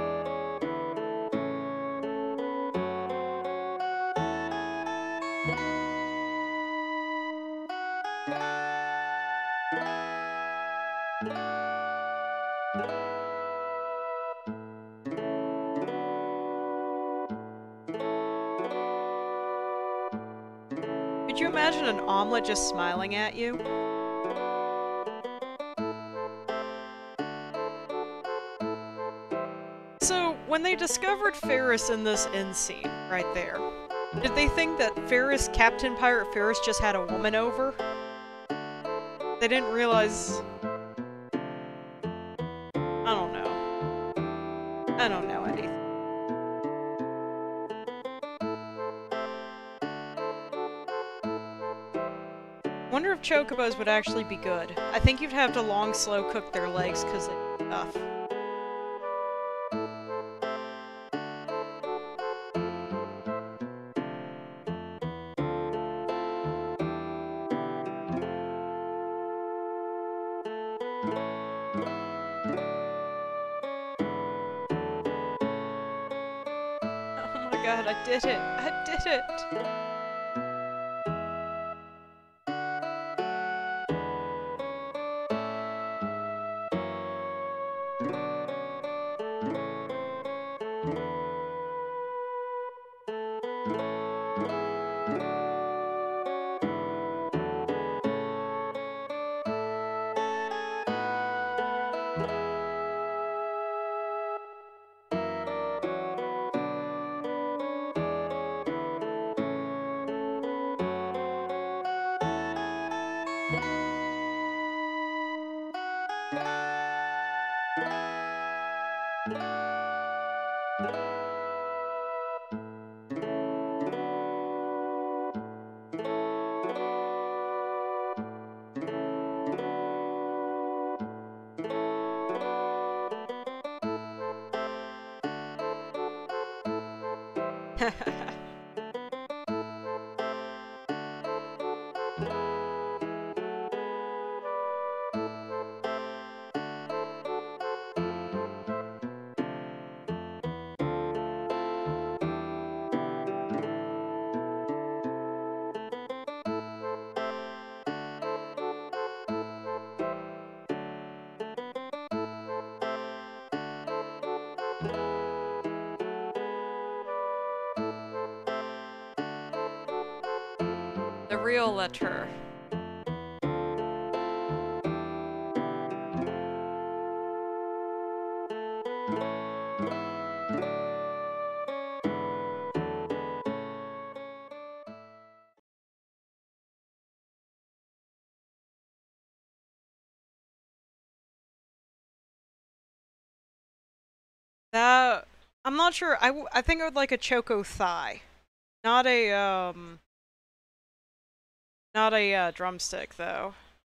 Could you imagine an omelet just smiling at you? So, when they discovered Ferris in this end scene, right there, did they think that Ferris, Captain Pirate Ferris, just had a woman over? They didn't realize... I don't know. I don't know anything. Wonder if chocobos would actually be good. I think you'd have to long slow cook their legs because they're tough. Oh my god, I did it! I did it! The real letter. That... I'm not sure. I, w I think I would like a choco thigh. Not a, um... Not a uh, drumstick, though.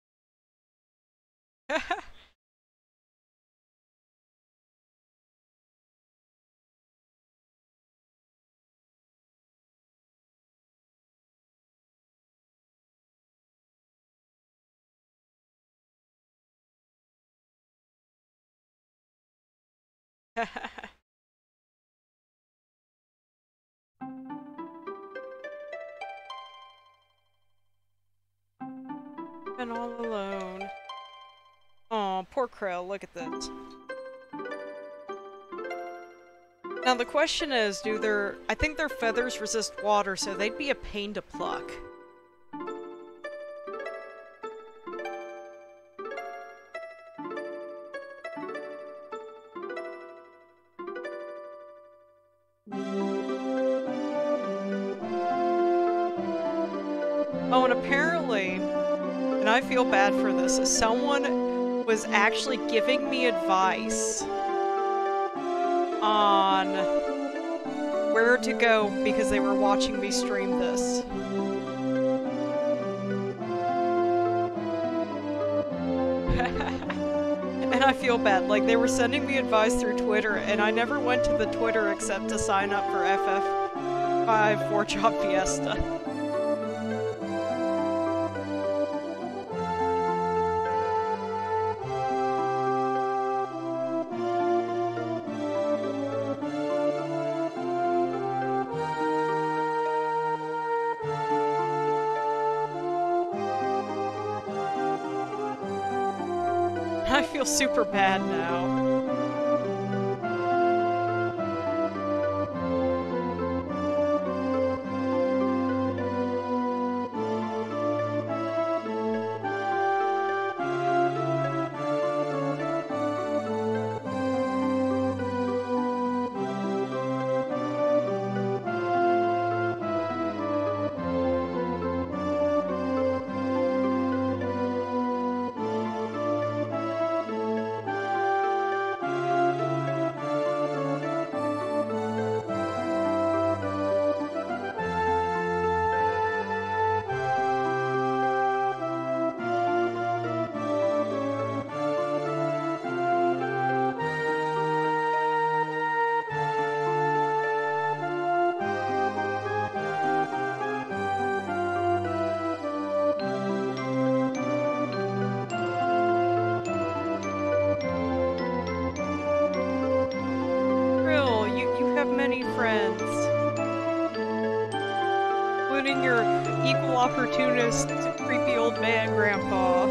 And all alone. Aw, poor Krill, look at this. Now the question is, do their... I think their feathers resist water, so they'd be a pain to pluck. Oh, and apparently, and I feel bad for this, someone was actually giving me advice on where to go because they were watching me stream this. And I feel bad. Like, they were sending me advice through Twitter, and I never went to the Twitter except to sign up for F F five Four Chop Fiesta. I feel super bad now. Friends, including your equal opportunist, creepy old man grandpa.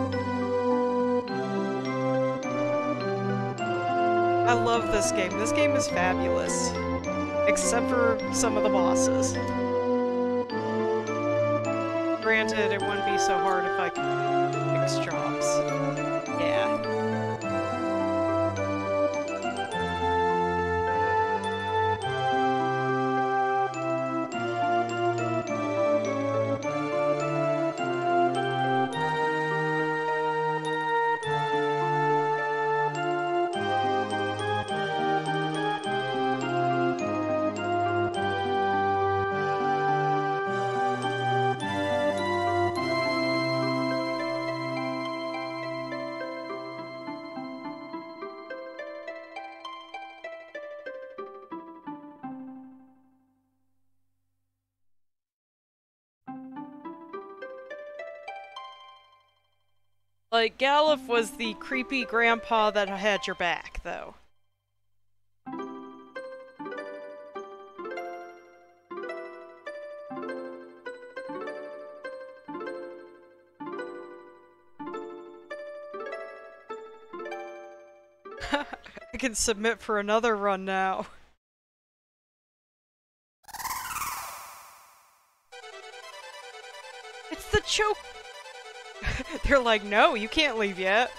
I love this game. This game is fabulous, except for some of the bosses. Granted, it wouldn't be so hard if I could fix jobs. Yeah. Like, Galuf was the creepy grandpa that had your back, though. I can submit for another run now. It's the choke! They're like, no, you can't leave yet.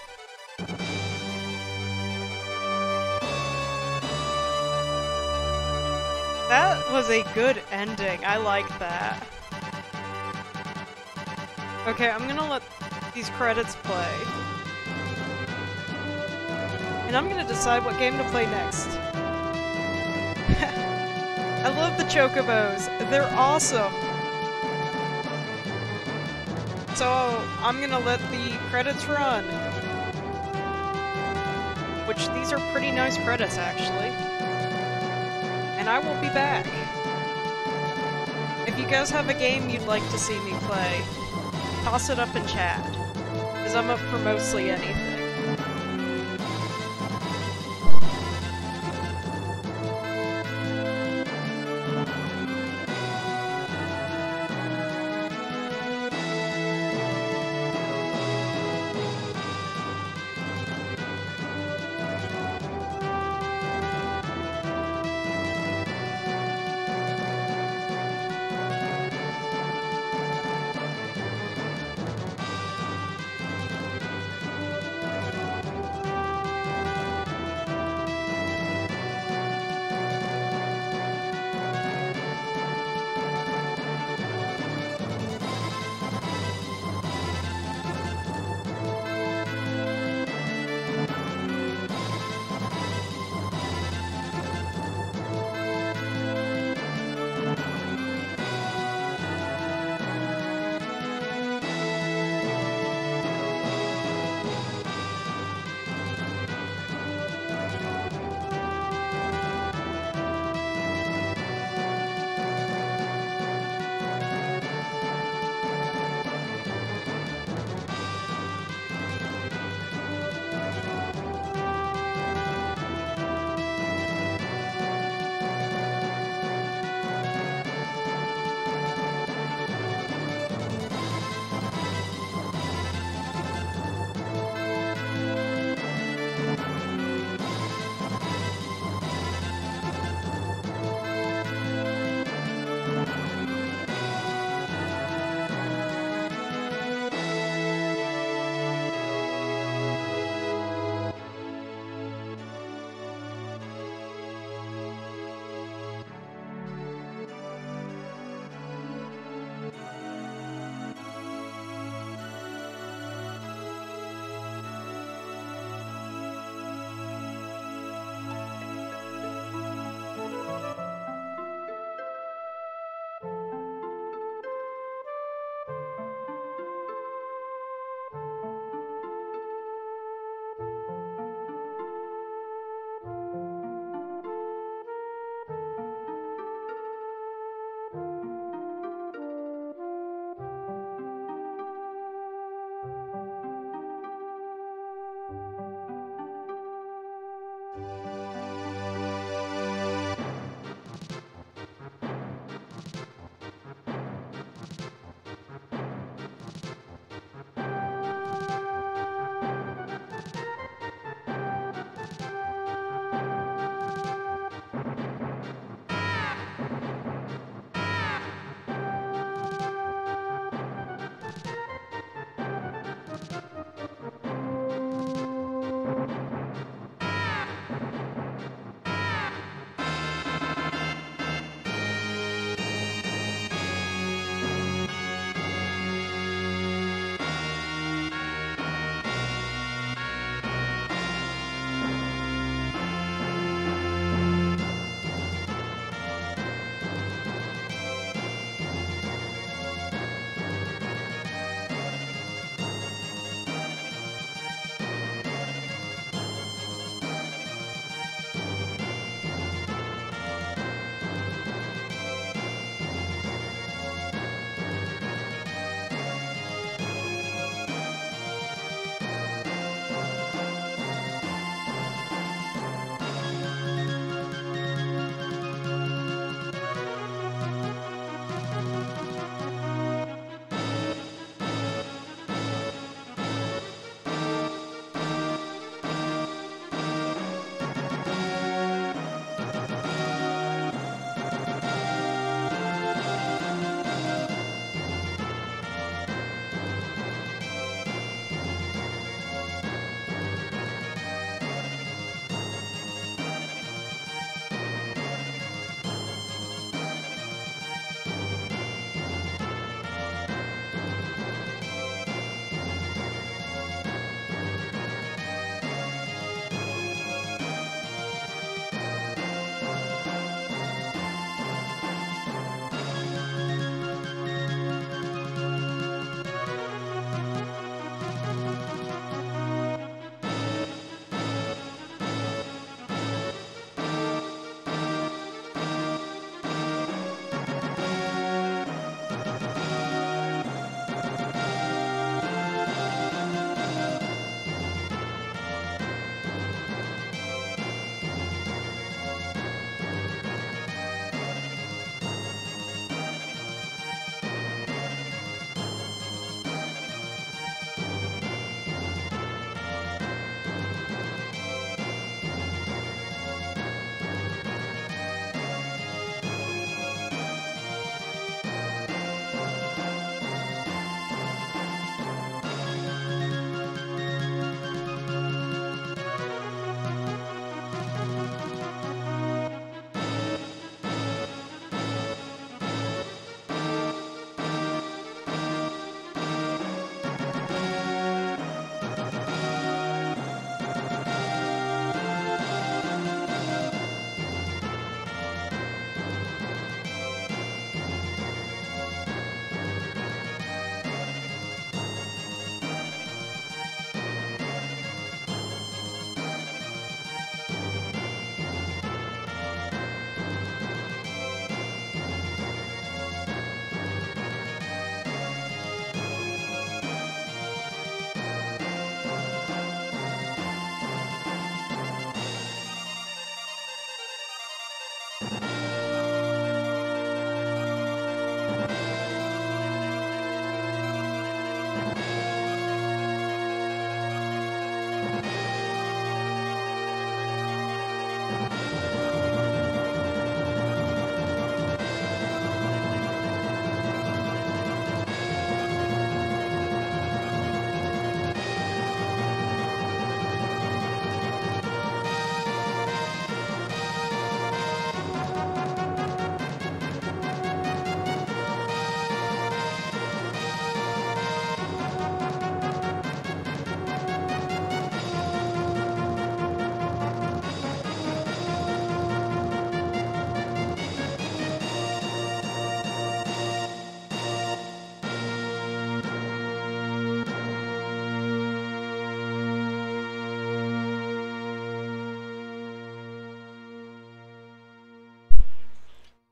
That was a good ending. I like that. Okay, I'm gonna let these credits play. And I'm gonna decide what game to play next. I love the chocobos. They're awesome. So, I'm gonna let the credits run. Which, these are pretty nice credits, actually. And I will be back. If you guys have a game you'd like to see me play, toss it up in chat. Because I'm up for mostly anything.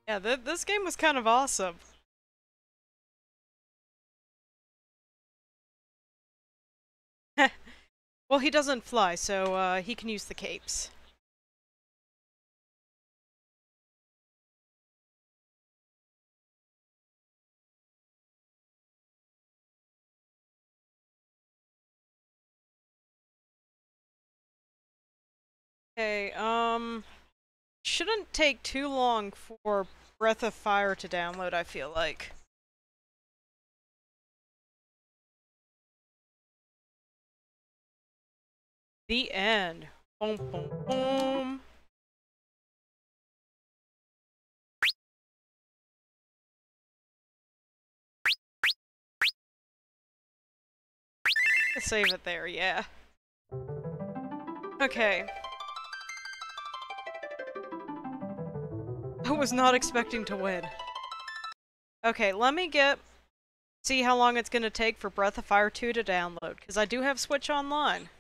Yeah, th this game was kind of awesome. Well, he doesn't fly, so uh, he can use the capes. Okay, um... shouldn't take too long for Breath of Fire to download, I feel like. The end. Boom, boom, boom. Save it there, yeah. Okay. I was not expecting to win. Okay, let me get... see how long it's gonna take for Breath of Fire two to download, because I do have Switch Online.